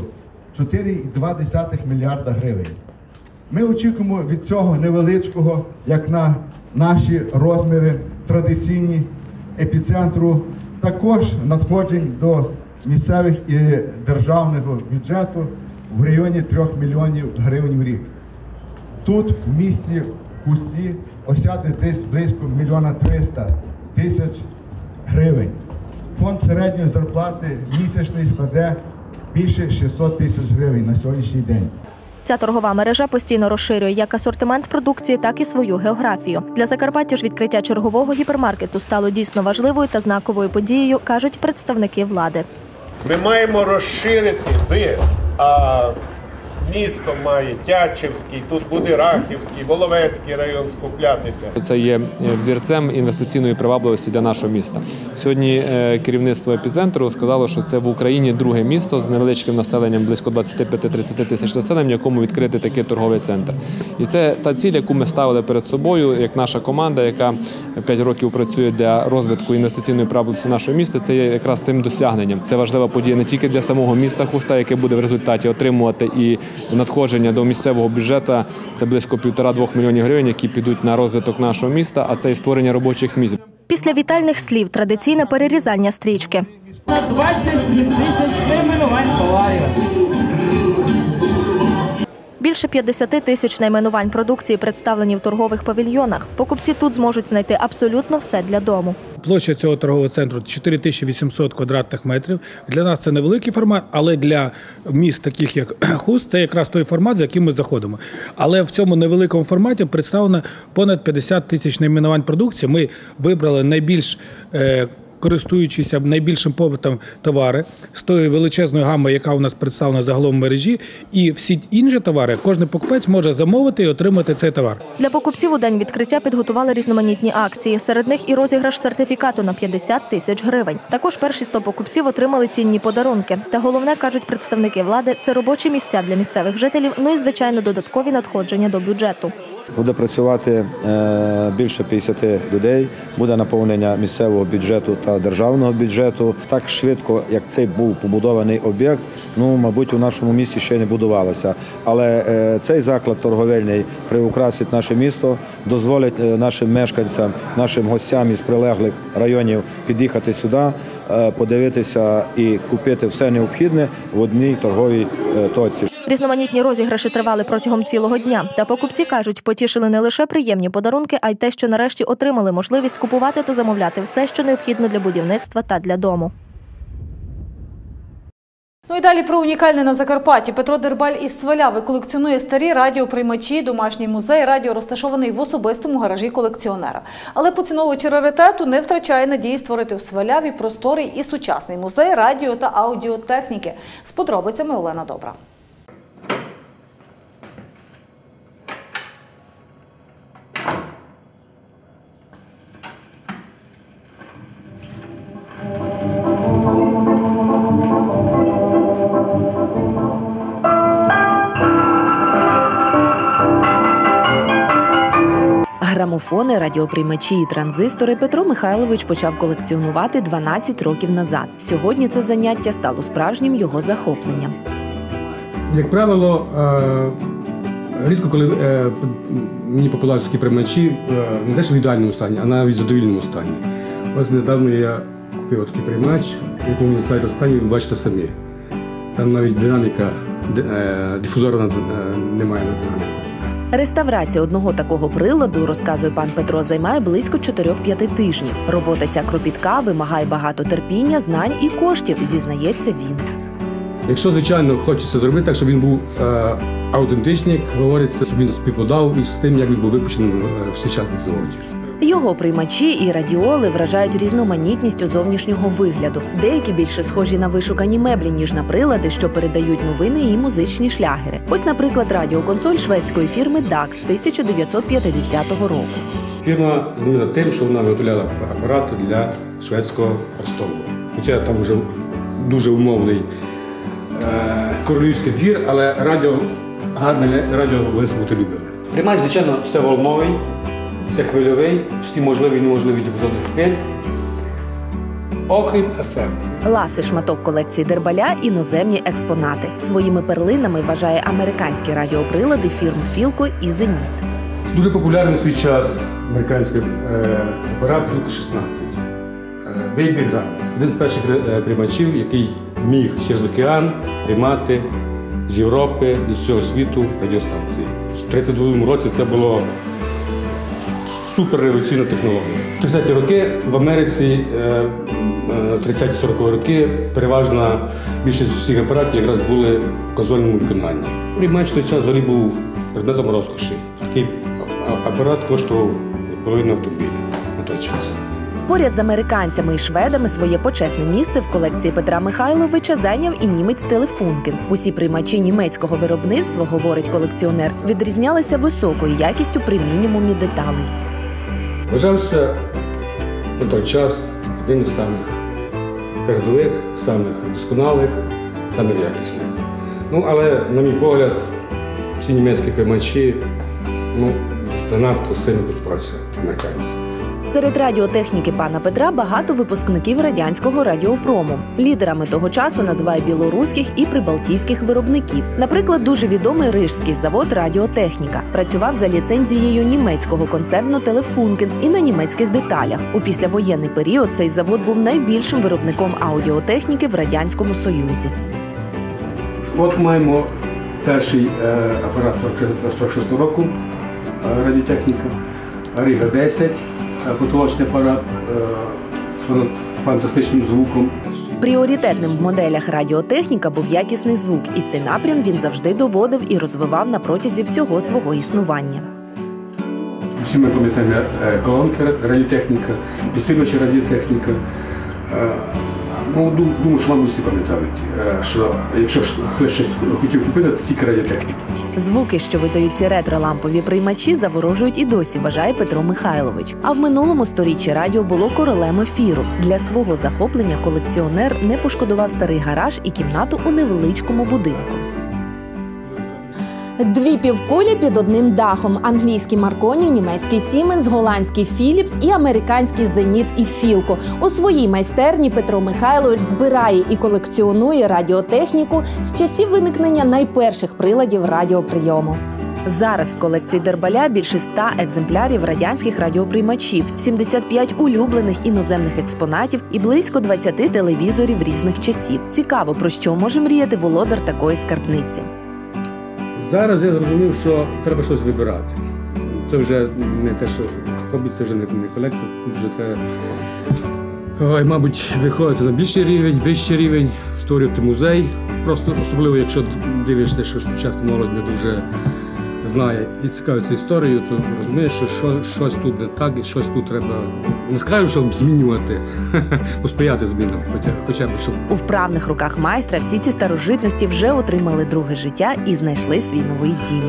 4,2 мільярда гривень. Ми очікуємо від цього невеличкого, як на наші розміри традиційні епіцентру, також надходжень до місцевих і державного бюджету в районі 3 мільйонів гривень в рік. Тут, в місті Хусті, осяде десь близько 1,3 мільйона гривень. Фонд середньої зарплати місячний складе більше 600 тисяч гривень на сьогоднішній день. Ця торгова мережа постійно розширює як асортимент продукції, так і свою географію. Для Закарпаття ж відкриття чергового гіпермаркету стало дійсно важливою та знаковою подією, кажуть представники влади. Ми маємо розширити вид, а місто має Тячівський, тут буде Рахівський, Воловецький район скуплятися. Це є взірцем інвестиційної привабливості для нашого міста. Сьогодні керівництво епіцентру сказало, що це в Україні друге місто з невеличким населенням, близько 25-30 тисяч населення, в якому відкрити такий торговий центр. І це та ціль, яку ми ставили перед собою, як наша команда, яка 5 років працює для розвитку інвестиційної привабливості нашого міста, це є якраз цим досягненням. Це важлива подія не тільки для самого міста Хуста, яке буде в результаті отримувати і надходження до місцевого бюджету, це близько 1,5-2 мільйонів гривень, які підуть на розвиток нашого міста, а це і створення робочих місць. Після вітальних слів традиційне перерізання стрічки. 27 тисяч найменувань товарів. Більше 50 тисяч найменувань продукції представлені в торгових павільйонах. Покупці тут зможуть знайти абсолютно все для дому. Площа цього торгового центру 4800 квадратних метрів. Для нас це невеликий формат, але для міст, таких як Хуст, це якраз той формат, за яким ми заходимо. Але в цьому невеликому форматі представлено понад 50 тисяч найменувань продукції. Ми вибрали найбільш користуючися найбільшим попитом товари з тої величезної гами, яка у нас представлена загалом в мережі, і всі інші товари кожен покупець може замовити і отримати цей товар. Для покупців у день відкриття підготували різноманітні акції. Серед них і розіграш сертифікату на 50 тисяч гривень. Також перші 100 покупців отримали цінні подарунки. Та головне, кажуть представники влади, це робочі місця для місцевих жителів, ну і, звичайно, додаткові надходження до бюджету. Буде працювати більше 50 людей, буде наповнення місцевого бюджету та державного бюджету. Так швидко, як цей був побудований об'єкт, мабуть, у нашому місті ще не будувалося. Але цей заклад торговельний приукрасить наше місто, дозволить нашим мешканцям, нашим гостям із прилеглих районів під'їхати сюди, подивитися і купити все необхідне в одній торговій точці. Різноманітні розіграші тривали протягом цілого дня. Та покупці, кажуть, потішили не лише приємні подарунки, а й те, що нарешті отримали можливість купувати та замовляти все, що необхідно для будівництва та для дому. Ну і далі про унікальне на Закарпатті. Петро Дербаль із Сваляви колекціонує старі радіоприймачі. Домашній музей радіо розташований в особистому гаражі колекціонера. Але поціновувач раритету не втрачає надії створити в Сваляві просторий і сучасний музей радіо та аудіотехніки. З подробицями Олена Добра. Грамофони, радіоприймачі і транзистори Петро Михайлович почав колекціонувати 12 років назад. Сьогодні це заняття стало справжнім його захопленням. Як правило, рідко коли мені попадаються такі приймачі не те, що в ідеальному стані, а навіть в задовільному стані. Ось недавно я купив такий приймач, в якому він стоїть стані, ви бачите самі. Там навіть динаміка, дифузора немає на динаміку. Реставрація одного такого приладу, розказує пан Петро, займає близько 4-5 тижнів. Робота ця кропітка, вимагає багато терпіння, знань і коштів, зізнається він. Якщо, звичайно, хочеться зробити так, щоб він був аутентичний, як говориться, щоб він співпадав із тим, як він був випущений в сучасній заводі. Його приймачі і радіоли вражають різноманітністю зовнішнього вигляду. Деякі більше схожі на вишукані меблі, ніж на прилади, що передають новини і музичні шлягери. Ось, наприклад, радіоконсоль шведської фірми DAX 1950 року. Фірма знаменита тим, що вона виготовляла апарати для шведського престолу. Хоча там вже дуже умовний королівський двір, але гарне радіо вислухати любили. Приймач, звичайно, все волновий. Це хвильовий, всі можливі і неможливі діапазони хвиль, окрім FM. Ласий шматок колекції Дербаля – іноземні експонати. Своїми перлинами вважає американські радіоприлади фірм Філко і Зеніт. Дуже популярний в свій час американський апарат Філко 16. Baby Grand. Один з перших приймачів, який міг через океан приймати з Європи, з всього світу радіостанції. В 1932 році це було суперреволюційна технологія. В 30-ті роки в Америці, 30-40 роки, переважно більшість всіх апаратів якраз були в консольному виконанні. Приймач в той час взагалі був предметом розкоші. Такий апарат коштував половину автомобіля на той час. Поряд з американцями і шведами своє почесне місце в колекції Петра Михайловича зайняв і німець Телефункен. Усі приймачі німецького виробництва, говорить колекціонер, відрізнялися високою якістю при мінімумі деталей. Вважався на той час одним із самих передових, самих досконалих, самих якісних. Але, на мій погляд, всі німецькі приймачі занадто сильно поступаються американці. Серед радіотехніки пана Петра багато випускників радянського радіопрому. Лідерами того часу називає білоруських і прибалтійських виробників. Наприклад, дуже відомий рижський завод «Радіотехніка» працював за ліцензією німецького концерну «Телефункен» і на німецьких деталях. У післявоєнний період цей завод був найбільшим виробником аудіотехніки в Радянському Союзі. От маємо перший апарат 46 року, радіотехніка, Рига 10, потолочний апарат з фантастичним звуком. Пріоритетним в моделях радіотехніка був якісний звук, і цей напрям він завжди доводив і розвивав на протязі всього свого існування. Всі ми пам'ятаємо колонки радіотехніка, підсилювачі радіотехніка. Думаю, що, мабуть, всі пам'ятають, що якщо хтось щось хотів купити, то тільки радіотехніка. Звуки, що видають ці ретро-лампові приймачі, заворожують і досі, вважає Петро Михайлович. А в минулому сторіччі радіо було королем ефіру. Для свого захоплення колекціонер не пошкодував старий гараж і кімнату у невеличкому будинку. Дві півкулі під одним дахом – англійський Марконі, німецький Сіменс, голландський Філіпс і американський Зеніт і Філко. У своїй майстерні Петро Михайлович збирає і колекціонує радіотехніку з часів виникнення найперших приладів радіоприйому. Зараз в колекції Дербаля більше 100 екземплярів радянських радіоприймачів, 75 улюблених іноземних експонатів і близько 20 телевізорів різних часів. Цікаво, про що може мріяти володар такої скарбниці. Зараз я зрозумів, що треба щось вибирати. Це вже не те, що хобі, це вже не колекція, вже треба, мабуть, виходити на більший рівень, вищий рівень, створювати музей. Просто особливо, якщо дивишся, що сучасна молодь не дуже знає і цікавиться історією, то розумієш, що щось тут не так і щось тут треба, не скажу, що змінювати, посприяти змінам, хоча б щоб. У вправних руках майстра всі ці старожитності вже отримали друге життя і знайшли свій новий дім.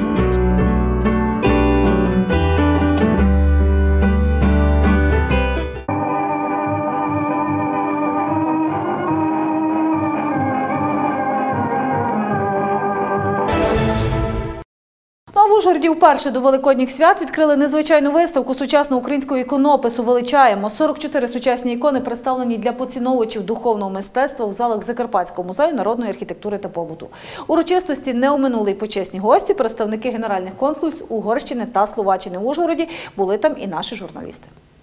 В Ужгороді вперше до Великодніх свят відкрили незвичайну виставку сучасного українського іконопису «Величаємо». 44 сучасні ікони представлені для поціновувачів духовного мистецтва у залах Закарпатського музею народної архітектури та побуту. Урочистості не оминули й почесні гості, представники генеральних консульств Угорщини та Словаччини в Ужгороді. Були там і наші журналісти.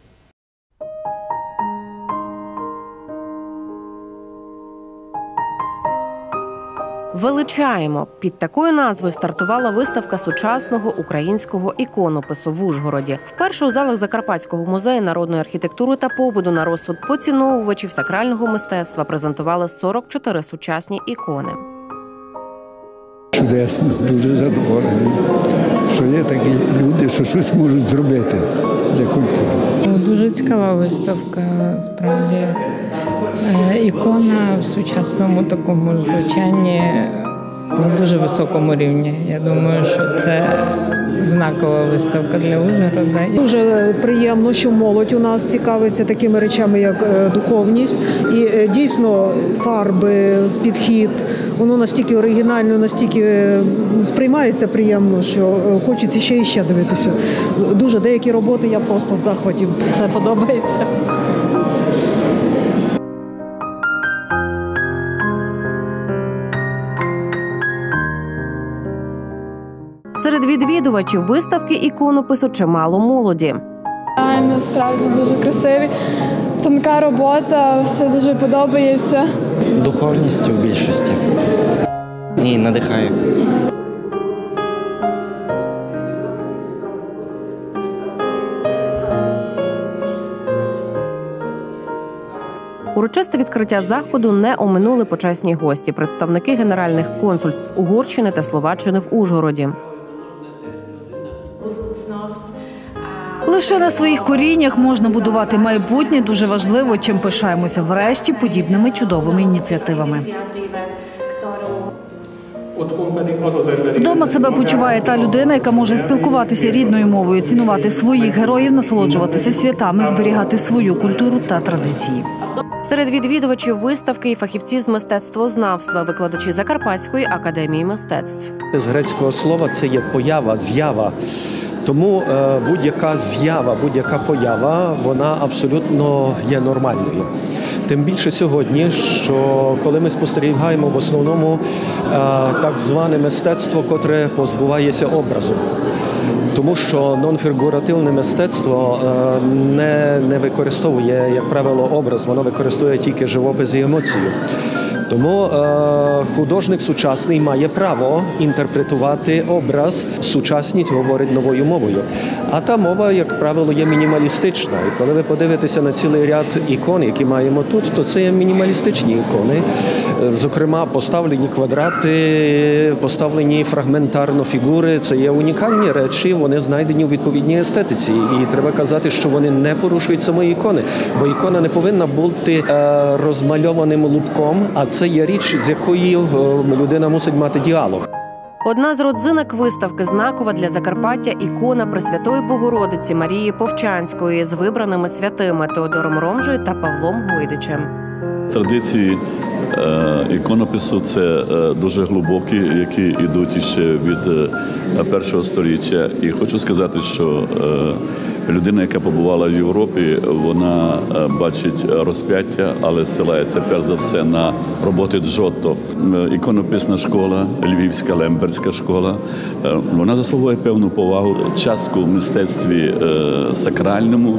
«Величаємо» – під такою назвою стартувала виставка сучасного українського іконопису в Ужгороді. Вперше у залах Закарпатського музею народної архітектури та побуту на розсуд поціновувачів сакрального мистецтва презентували 44 сучасні ікони. Чудесно, дуже задоволений, що є такі люди, що щось можуть зробити для культури. Дуже цікава виставка, справді. Ікона в сучасному такому звучанні на дуже високому рівні. Я думаю, що це знакова виставка для Ужгорода. Дуже приємно, що молодь у нас цікавиться такими речами, як духовність. І дійсно фарби, підхід, воно настільки оригінально, настільки сприймається приємно, що хочеться ще і ще дивитися. Дуже деякі роботи я просто в захваті. Все подобається. Серед відвідувачів виставки іконопису чимало молоді. Насправді дуже красиві, тонка робота, все дуже подобається. Духовністю в більшості. І надихає. Урочисте відкриття заходу не оминули почесні гості – представники генеральних консульств Угорщини та Словаччини в Ужгороді. Лише на своїх коріннях можна будувати майбутнє. Дуже важливо, чим пишаємося врешті подібними чудовими ініціативами. Вдома себе почуває та людина, яка може спілкуватися рідною мовою, цінувати своїх героїв, насолоджуватися святами, зберігати свою культуру та традиції. Серед відвідувачів виставки і фахівці з мистецтвознавства, викладачі Закарпатської академії мистецтв. З грецького слова це є поява, з'ява. Тому будь-яка з'ява, будь-яка поява, вона абсолютно є нормальною. Тим більше сьогодні, що коли ми спостерігаємо в основному так зване мистецтво, котре позбувається образу. Тому що нонфігуративне мистецтво не використовує, як правило, образ, воно використовує тільки живопис і емоцію. Тому художник сучасний має право інтерпретувати образ. Сучасність говорить новою мовою. А та мова, як правило, є мінімалістична. І коли ви подивитеся на цілий ряд ікон, які маємо тут, то це є мінімалістичні ікони. Зокрема, поставлені квадрати, поставлені фрагментарно фігури. Це є унікальні речі, вони знайдені у відповідній естетиці. І треба казати, що вони не порушують самої ікони. Бо ікона не повинна бути розмальованим лубком, а це є річ, з якою людина мусить мати діалог. Одна з родзинок виставки знакова для Закарпаття ікона Пресвятої Богородиці Марії Повчанської з вибраними святими Теодором Ромжою та Павлом Гойдичем. Традиції іконопису – це дуже глибокі, які йдуть ще від першого століття. І хочу сказати, що людина, яка побувала в Європі, вона бачить розп'яття, але ссилається перш за все на роботи Джотто. Іконописна школа, Львівська, Лемберська школа, вона заслуговує певну повагу. Частку в мистецтві сакральному,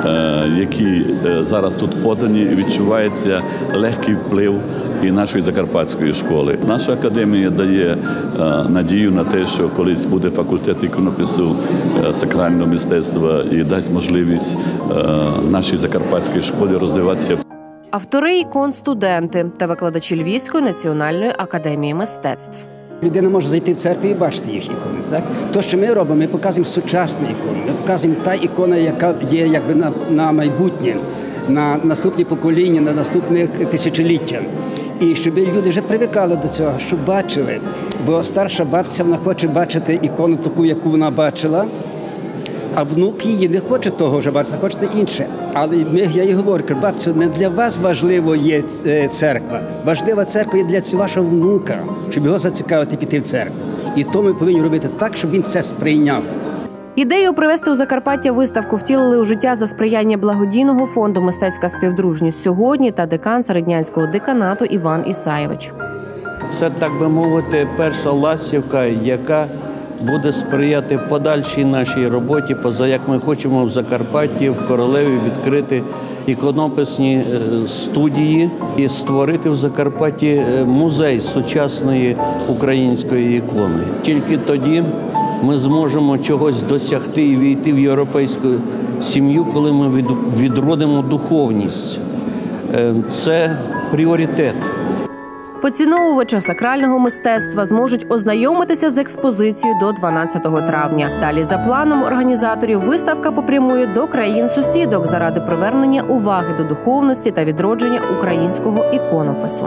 які зараз тут подані, відчувається легкий вплив і нашої закарпатської школи. Наша академія дає надію на те, що колись буде факультет іконопису, сакрального мистецтва і дасть можливість нашій закарпатській школі розвиватися. Автори ікон – студенти та викладачі Львівської національної академії мистецтв. Людина може зайти в церкву і бачити їх ікони. Так? То, що ми робимо, ми показуємо сучасні ікони. Ми показуємо та ікона, яка є якби на майбутнє, на наступні покоління, на наступних тисячоліття. І щоб люди вже привикали до цього, щоб бачили. Бо старша бабця, вона хоче бачити ікону таку, яку вона бачила, а внук її не хоче того вже бачити, хоче інше. Але я їй говорю, бабцю, не для вас важливо є церква. Важлива церква є для вашого внука, щоб його зацікавити піти в церкву. І то ми повинні робити так, щоб він це сприйняв. Ідею привезти у Закарпаття виставку втілили у життя за сприяння благодійного фонду «Мистецька співдружність сьогодні» та декан Середнянського деканату Іван Ісаєвич. Це, так би мовити, перша ластівка, яка буде сприяти подальшій нашій роботі, поза як ми хочемо в Закарпатті, в Королеві відкрити іконописні студії і створити в Закарпатті музей сучасної української ікони. Тільки тоді ми зможемо чогось досягти і війти в європейську сім'ю, коли ми відродимо духовність. Це пріоритет. Поціновувачі сакрального мистецтва зможуть ознайомитися з експозицією до 12 травня. Далі, за планом організаторів, виставка попрямує до країн-сусідок заради привернення уваги до духовності та відродження українського іконопису.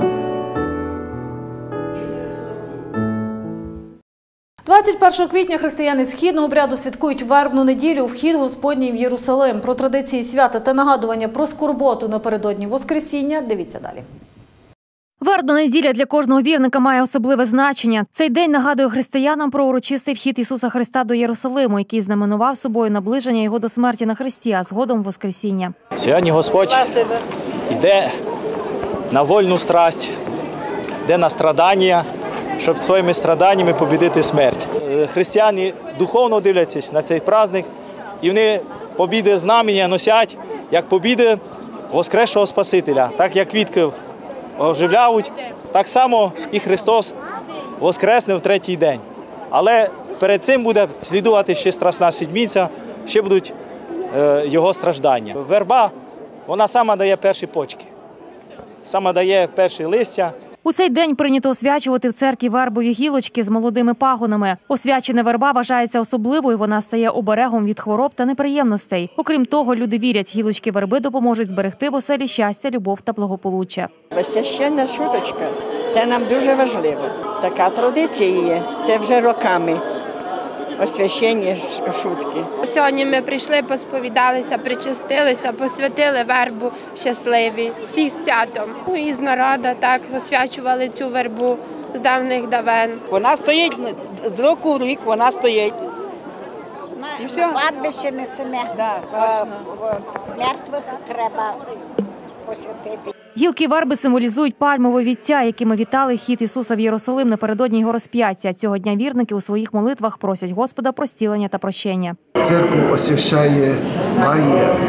21 квітня християни східного обряду святкують вербну неділю, вхід Господній в Єрусалим. Про традиції свята та нагадування про скорботу напередодні Воскресіння дивіться далі. Вербна неділя для кожного вірника має особливе значення. Цей день нагадує християнам про урочистий вхід Ісуса Христа до Єрусалиму, який знаменував собою наближення Його до смерті на хресті, а згодом Воскресіння. Сьогодні Господь йде на вольну страсть, йде на страдання, щоб своїми страданнями побідити смерть. Християни духовно дивляться на цей праздник, і вони побіди знамення носять, як побіди Воскресшого Спасителя, так як Вітків оживляють, так само і Христос воскресне в третій день. Але перед цим буде слідувати ще Страсна Седмиця, ще будуть його страждання. Верба, вона сама дає перші почки, сама дає перші листя. У цей день прийнято освячувати в церкві вербові гілочки з молодими пагонами. Освячена верба вважається особливою, вона стає оберегом від хвороб та неприємностей. Окрім того, люди вірять, гілочки верби допоможуть зберегти в оселі щастя, любов та благополуччя. Священна шуточка – це нам дуже важливо. Така традиція є, це вже роками. Освящення шутки. Сьогодні ми прийшли, посповідалися, причастилися, посвятили вербу щасливі, всіх святом. І з народу так освячували цю вербу з давних давен. Вона стоїть, з року в рік вона стоїть. І все. Кладбище несене, мертвих треба посвятити. Гілки верби символізують пальмове віття, якими вітали хід Ісуса в Єрусалим напередодні його розп'яття. Цього дня вірники у своїх молитвах просять Господа про зцілення та прощення. Церкву освящає Гає,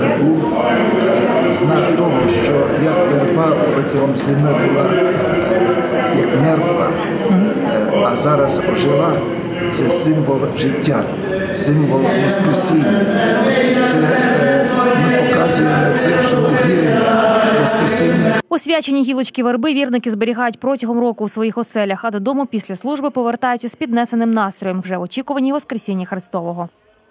вербу, знак того, що як верба протягом зими була як мертва, а зараз ожила, це символ життя, символ Воскресіння. Це ми показуємо цим, що ми віримо в Воскресіння. Освячені гілочки верби вірники зберігають протягом року у своїх оселях, а додому після служби повертаються з піднесеним настроєм, вже в очікуванні Воскресіння Христового.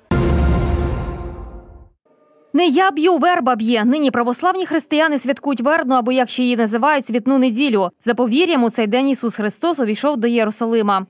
Не я б'ю, верба б'є. Нині православні християни святкують вербну, або, як ще її називають, цвітну неділю. За повір'ям, у цей день Ісус Христос увійшов до Єрусалима.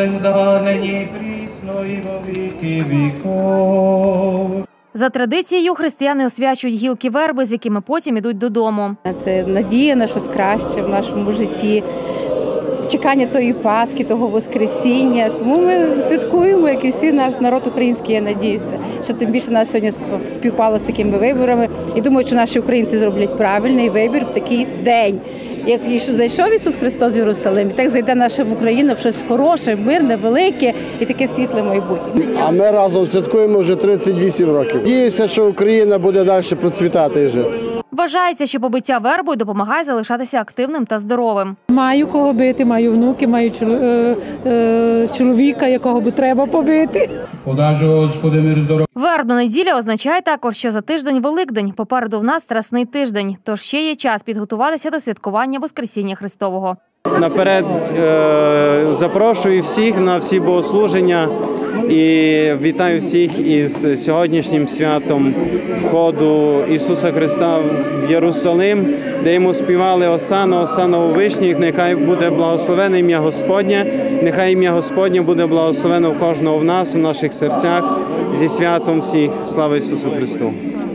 За традицією, християни освячують гілки верби, з якими потім ідуть додому. Це надія на щось краще в нашому житті, чекання тої Пасхи, того Воскресіння. Тому ми святкуємо, як і всі наш народ український, я надіюся, що тим більше нас сьогодні співпало з такими виборами. І думаю, що наші українці зроблять правильний вибір в такий день. Як зайшов Ісус Христос в Єрусалим, так зайде наша в Україну в щось хороше, мирне, велике і таке світле майбутнє. А ми разом святкуємо вже 38 років. Надіюся, що Україна буде далі процвітати і жити. Вважається, що побиття вербою допомагає залишатися активним та здоровим. Маю кого бити, маю внуки, маю чоловіка, якого би треба побити. Вербна неділя означає також, що за тиждень Великдень, попереду в нас Страсний тиждень, тож ще є час підготуватися до святкування Воскресіння Христового. Наперед запрошую всіх на всі богослуження і вітаю всіх із сьогоднішнім святом входу Ісуса Христа в Єрусалим, де йому співали «Осана, Осана у вишніх», нехай буде благословене ім'я Господнє, нехай ім'я Господнє буде благословено в кожного в нас, в наших серцях, зі святом всіх. Слава Ісусу Христу!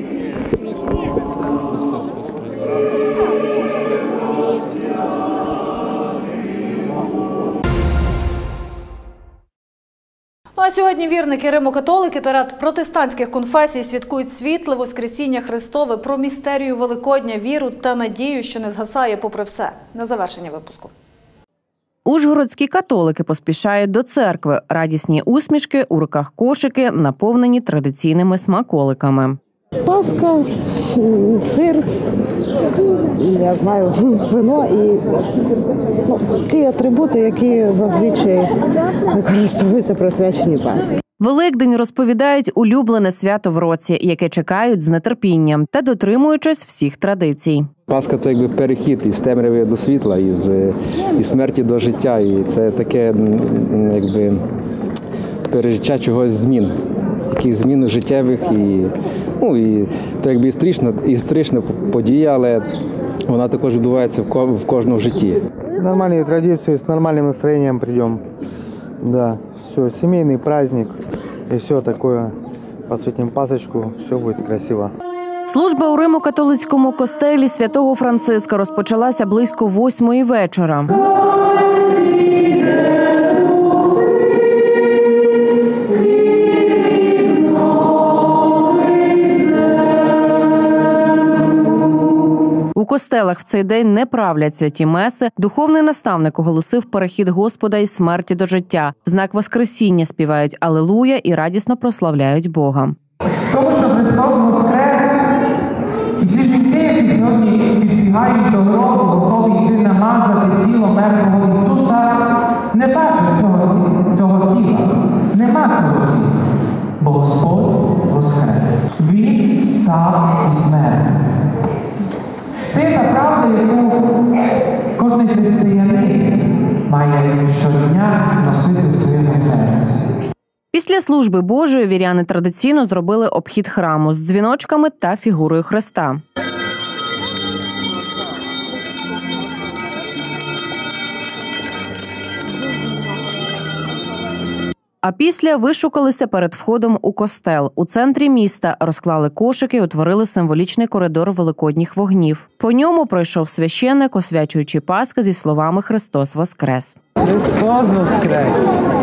А сьогодні вірники Римо-католики та ряд протестантських конфесій святкують світле Воскресіння Христове, про містерію Великодня, віру та надію, що не згасає попри все. На завершення випуску. Ужгородські католики поспішають до церкви. Радісні усмішки, у руках кошики, наповнені традиційними смаколиками. Паска, сир, я знаю, вино і ті атрибути, які зазвичай використовуються при освяченні Пасхи. Великдень, розповідають, улюблене свято в році, яке чекають з нетерпінням та дотримуючись всіх традицій. Пасха – це якби перехід із темряви до світла, із смерті до життя. І це таке якби пережиття чогось змін. Яких змін життєвих і то якби історична подія, але вона також відбувається в кожному житті. Нормальні традиції, з нормальним настроєнням прийдемо. Да, все, сімейний праздник і все таке, посвятимо Пасочку, все буде красиво. Служба у Римо-католицькому костелі святого Франциска розпочалася близько 8-ї вечора. У костелах в цей день не правлять святі меси. Духовний наставник оголосив перехід Господа із смерті до життя. В знак Воскресіння співають «Алілуя» і радісно прославляють Бога. Тому що Христос воскрес, і ці жінки, які сьогодні підбігають до гробу, готові йти намазати тіло мертвого Ісуса, не бачать цього тіла. Нема цього тіла. Бо Господь воскрес. Він встав із смерті. Це та правда, яку кожен християнин має щодня носити у своєму серці. Після служби Божої віряни традиційно зробили обхід храму з дзвіночками та фігурою Христа. А після вишукалися перед входом у костел. У центрі міста розклали кошики і утворили символічний коридор великодніх вогнів. По ньому пройшов священник, освячуючи Пасху зі словами «Христос воскрес». Христос воскрес!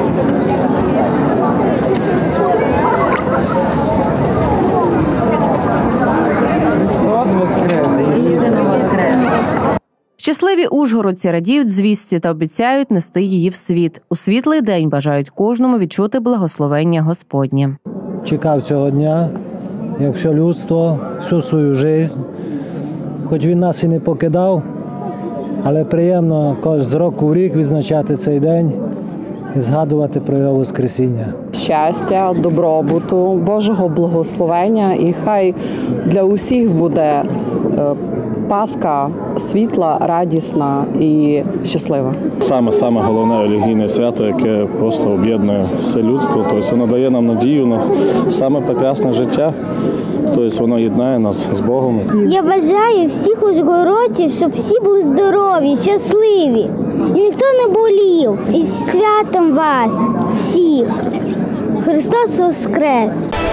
Христос воскрес! Щасливі ужгородці радіють звістці та обіцяють нести її в світ. У світлий день бажають кожному відчути благословення Господнє. Чекав цього дня як все людство, всю свою життя. Хоч він нас і не покидав, але приємно з року в рік відзначати цей день і згадувати про його Воскресіння. Щастя, добробуту, Божого благословення, і хай для усіх буде Пасха світла, радісна і щаслива. Саме головне релігійне свято, яке просто об'єднує все людство. Тобто воно дає нам надію на саме прекрасне життя. Тобто воно єднає нас з Богом. Я бажаю всіх ужгородців, щоб всі були здорові, щасливі і ніхто не болів. І з святом вас всіх! Христос Воскрес!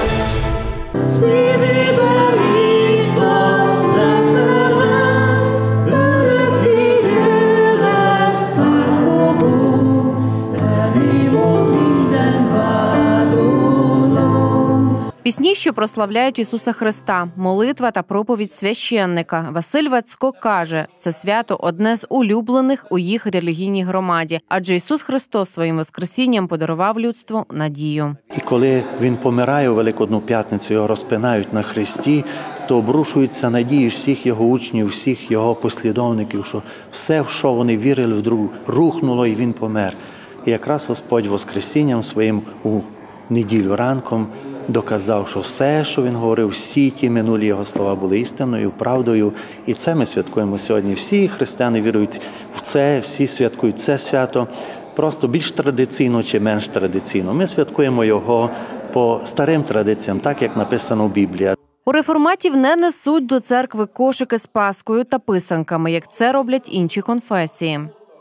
Пісні, що прославляють Ісуса Христа, молитва та проповідь священника. Василь Вацько каже, це свято – одне з улюблених у їх релігійній громаді, адже Ісус Христос своїм воскресінням подарував людству надію. І коли Він помирає у Великодну п'ятницю, його розпинають на хресті, то обрушуються надії всіх його учнів, всіх його послідовників, що все, в що вони вірили вдруг, рухнуло і він помер. І якраз Господь воскресінням своїм у неділю ранком доказав, що все, що він говорив, всі ті минулі його слова були істинною, правдою. І це ми святкуємо сьогодні. Всі християни вірують в це, всі святкують це свято. Просто більш традиційно чи менш традиційно. Ми святкуємо його по старим традиціям, так як написано в Біблії. У реформатів не несуть до церкви кошики з паскою та писанками, як це роблять інші конфесії.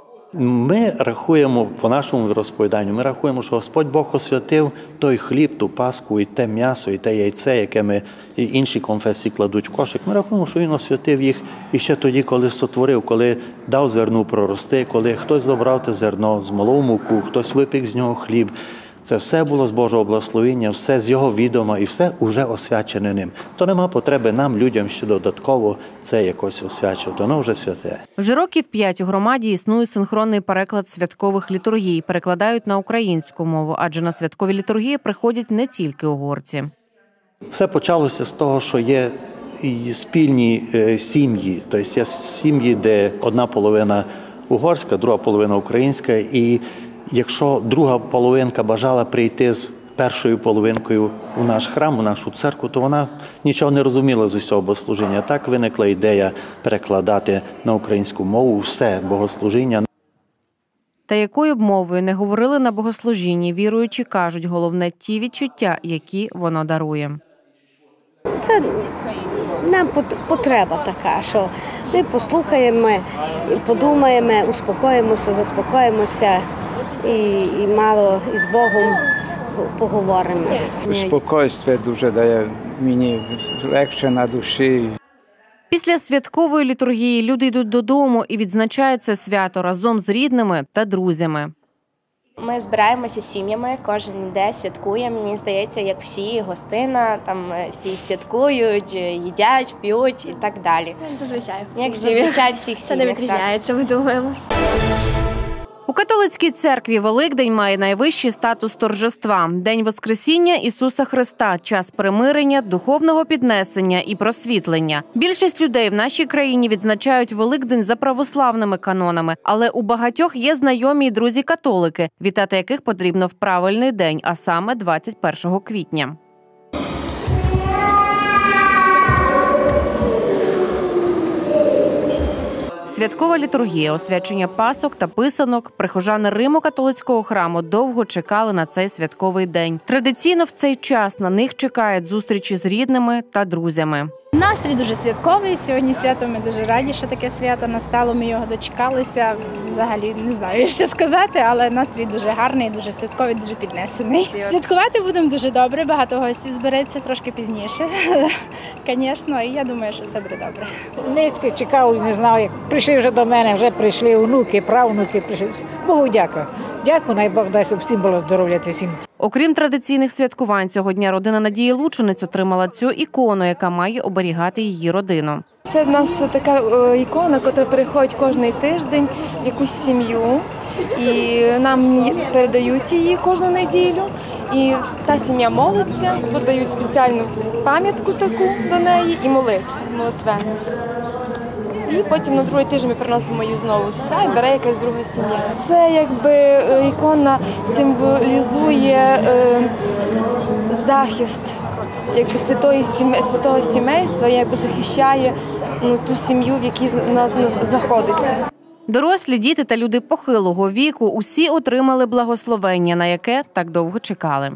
Ми рахуємо, по нашому розповіданню, ми рахуємо, що Господь Бог освятив той хліб, ту паску, і те м'ясо, і те яйце, яке ми і інші конфесії кладуть в кошик. Ми рахуємо, що Він освятив їх і ще тоді, коли сотворив, коли дав зерну прорости, коли хтось забрав те зерно, змолов муку, хтось випік з нього хліб. Це все було з Божого благословення, все з Його відома і все уже освячене ним. То нема потреби нам, людям, ще додатково це якось освячувати. Воно вже святе. Вже років 5 у громаді існує синхронний переклад святкових літургій. Перекладають на українську мову, адже на святкові літургії приходять не тільки угорці. Все почалося з того, що є спільні сім'ї. Тобто є сім'ї, де одна половина угорська, друга половина українська. І якщо друга половинка бажала прийти з першою половинкою у наш храм, у нашу церкву, то вона нічого не розуміла з усього богослужіння. Так виникла ідея перекладати на українську мову все богослужіння. Та якою б мовою не говорили на богослужінні, віруючі кажуть, головне – ті відчуття, які воно дарує. Це нам потреба така, що ми послухаємо, подумаємо, успокоїмося, заспокоїмося і мало із Богом поговоримо. Спокійство дуже дає мені легше на душі. Після святкової літургії люди йдуть додому і відзначають це свято разом з рідними та друзями. Ми збираємося сім'ями, кожен день святкуємо. Мені здається, як всі, гостина, там всі святкують, їдять, п'ють і так далі. Зазвичай. Як зазвичай всіх це не відрізняється, ми думаємо. У католицькій церкві Великдень має найвищий статус торжества – День Воскресіння Ісуса Христа, час примирення, духовного піднесення і просвітлення. Більшість людей в нашій країні відзначають Великдень за православними канонами, але у багатьох є знайомі і друзі-католики, вітати яких потрібно в правильний день, а саме 21 квітня. Святкова літургія, освячення пасок та писанок. Прихожани Римо-католицького храму довго чекали на цей святковий день. Традиційно в цей час на них чекають зустрічі з рідними та друзями. Настрій дуже святковий. Сьогодні свято, ми дуже раді, що таке свято настало, ми його дочекалися. Взагалі не знаю, що сказати, але настрій дуже гарний, дуже святковий, дуже піднесений. Святкувати будемо дуже добре, багато гостів збереться трошки пізніше, звісно, і я думаю, що все буде добре. Низько чекав, не знав, як прийшли вже до мене, вже прийшли онуки, правнуки, прийшли. Богу дякую. Дякую, най Бог дасть, щоб всім було здоров'я всім. Окрім традиційних святкувань, цього дня родина Надії Лучинець отримала цю ікону, яка має оберігати її родину. Це в нас така ікона, яка приходить кожен тиждень в якусь сім'ю. І нам передають її кожну неділю. І та сім'я молиться, тут дають спеціальну пам'ятку таку до неї і молитвенник. І потім на другий тиждень ми приносимо її знову сюди і бере якась друга сім'я. Це якби ікона символізує захист якби святого сімейства, якби захищає ту сім'ю, в якій нас знаходиться. Дорослі, діти та люди похилого віку – усі отримали благословення, на яке так довго чекали.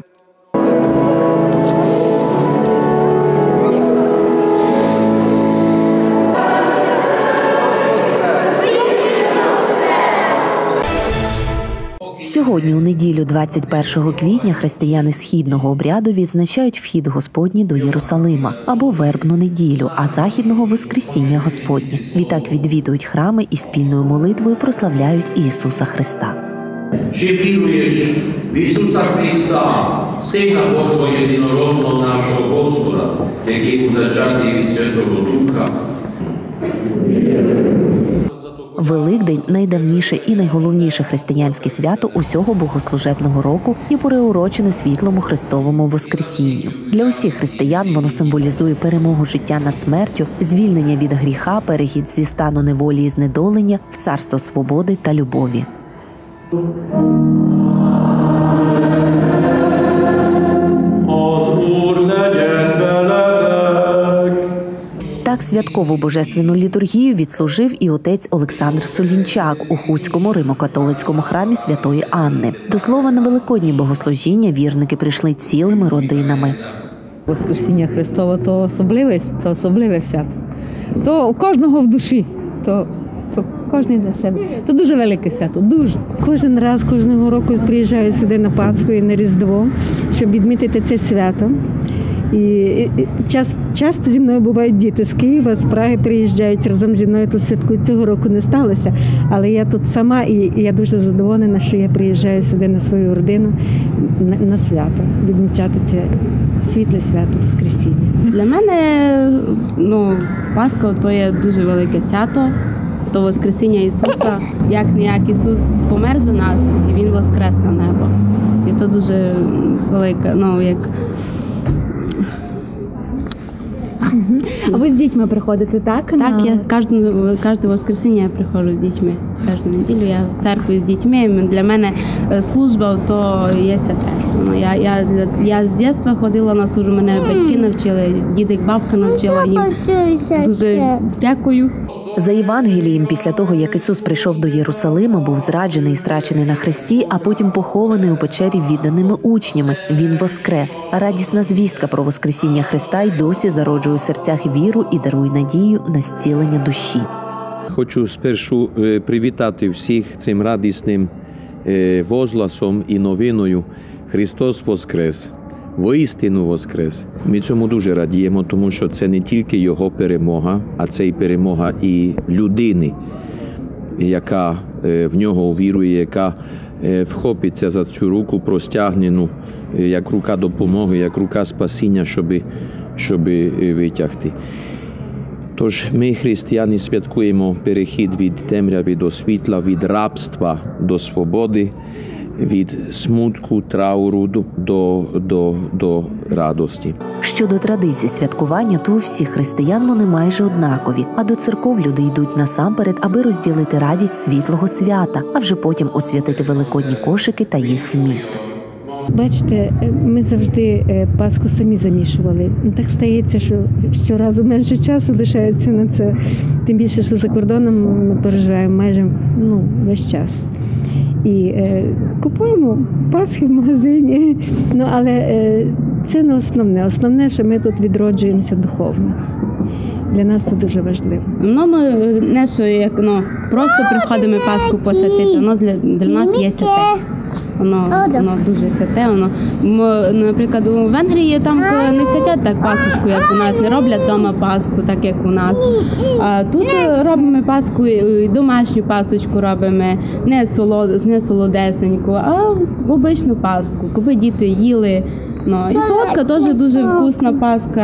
Сьогодні, у неділю 21 квітня, християни східного обряду відзначають вхід Господній до Єрусалима або вербну неділю, а західного – Воскресіння Господнє. Відтак відвідують храми і спільною молитвою прославляють Ісуса Христа. Чи віруєш в Ісуса Христа, Сина Божого єдинородного нашого Господа, який був зачатий від Святого Духа? Великдень – найдавніше і найголовніше християнське свято усього богослужебного року і приурочене світлому Христовому Воскресінню. Для усіх християн воно символізує перемогу життя над смертю, звільнення від гріха, перехід зі стану неволі і знедолення в царство свободи та любові. Так святкову божественну літургію відслужив і отець Олександр Солінчак у Хуцькому римо-католицькому храмі Святої Анни. До слова, на великодні богослужіння вірники прийшли цілими родинами. Воскресіння Христова – то особливе свято. То у кожного в душі, то кожен для себе. Це дуже велике свято, дуже. Кожен раз, кожного року приїжджаю сюди на Пасху і на Різдво, щоб відмітити це свято. І часто зі мною бувають діти з Києва, з Праги приїжджають разом зі мною тут святкують. Цього року не сталося, але я тут сама і я дуже задоволена, що я приїжджаю сюди на свою родину на свято, відмічати це світле свято Воскресіння. Для мене Пасха – то є дуже велике свято, то Воскресіння Ісуса. Як Ісус помер за нас, і Він воскрес на небо. І це дуже велике, як... А ви з дітьми приходите, так? Так, я кожне воскресіння я приходжу з дітьми. Кожну неділю я в церкві з дітьми. Для мене служба – то є святе. Я з дитинства ходила на службу, мене батьки навчили, діти, бабка навчила їм. Дуже дякую. За Євангелієм, після того, як Ісус прийшов до Єрусалима, був зраджений і страчений на хресті, а потім похований у печері відданими учнями. Він воскрес. Радісна звістка про Воскресіння Христа й досі зароджує у серцях віру і дарує надію на зцілення душі. Хочу спершу привітати всіх цим радісним возгласом і новиною «Христос воскрес». Воістину воскрес. Ми цьому дуже радіємо, тому що це не тільки Його перемога, а це і перемога і людини, яка в Нього вірує, яка вхопиться за цю руку простягнену, як рука допомоги, як рука спасіння, щоб витягти. Тож ми, християни, святкуємо перехід від темряви до світла, від рабства до свободи, від смутку, трауру до радості. Щодо традицій святкування, то у всіх християн вони майже однакові, а до церков люди йдуть насамперед, аби розділити радість світлого свята, а вже потім освятити великодні кошики та їх вміст. Бачите, ми завжди Пасху самі замішували. Так стається, що щоразу менше часу лишається на це. Тим більше, що за кордоном ми переживаємо майже весь час. І купуємо Пасхи в магазині, але це не основне. Основне, що ми тут відроджуємося духовно. Для нас це дуже важливо. Ми не що просто приходимо Пасху посвятити, воно для нас є святе. Воно дуже святе. Наприклад, у Венгрії там не святять так Пасху, як у нас, не роблять вдома Пасху, так як у нас. А тут робимо Пасху, домашню пасочку робимо, не солодесеньку, а обичну Пасху, коли діти їли. І солодка теж дуже вкусна Пасха.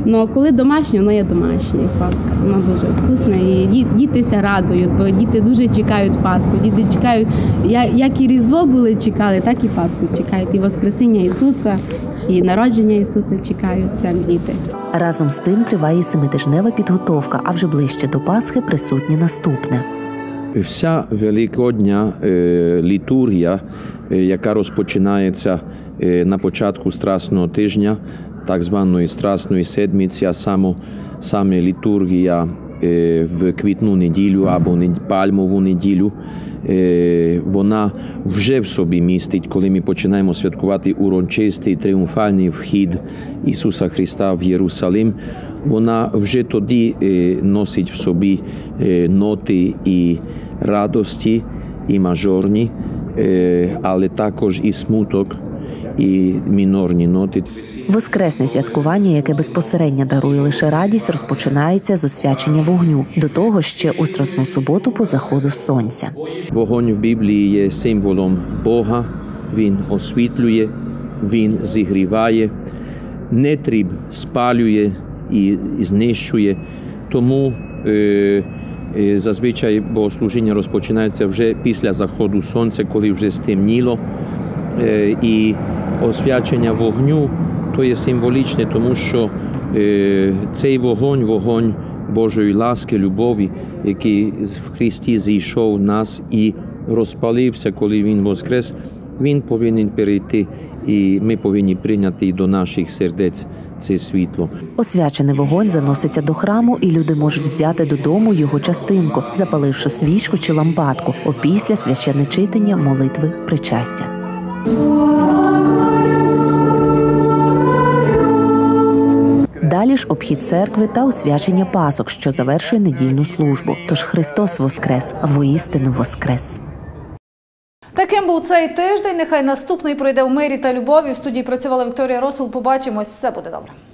Ну, коли домашнє, воно є домашнє, Пасха. Воно дуже вкусне. І дітися радують, бо діти дуже чекають Пасху. Діти чекають, як і Різдво були чекали, так і Пасху чекають. І Воскресіння Ісуса, і народження Ісуса чекають самі діти. Разом з цим триває 7-тижнева підготовка, а вже ближче до Пасхи присутнє наступне. Вся великодня літургія, яка розпочинається на початку Страсного тижня, так званої Страсної седмиці, а саме літургія в квітну неділю або пальмову неділю, вона вже в собі містить, коли ми починаємо святкувати урочистий тріумфальний вхід Ісуса Христа в Єрусалим, вона вже тоді носить в собі ноти і радості, і мажорні, але також і смуток, і мінорні ноти. Воскресне святкування, яке безпосередньо дарує лише радість, розпочинається з освячення вогню. До того ще у Страсну суботу по заходу сонця. Вогонь в Біблії є символом Бога, він освітлює, він зігріває, нетріб спалює і знищує. Тому зазвичай богослужіння розпочинається вже після заходу сонця, коли вже стемніло. І освячення вогню – то є символічне, тому що цей вогонь Божої ласки, любові, який в Христі зійшов в нас і розпалився, коли Він воскрес, Він повинен перейти, і ми повинні прийняти до наших сердець це світло. Освячений вогонь заноситься до храму, і люди можуть взяти додому його частинку, запаливши свічку чи лампадку, опісля священне читання, молитви, причастя. Далі ж обхід церкви та освячення пасок, що завершує недільну службу. Тож Христос воскрес, воістину воскрес. Таким був цей тиждень. Нехай наступний пройде в мирі та любові. В студії працювала Вікторія Росул. Побачимось. Все буде добре.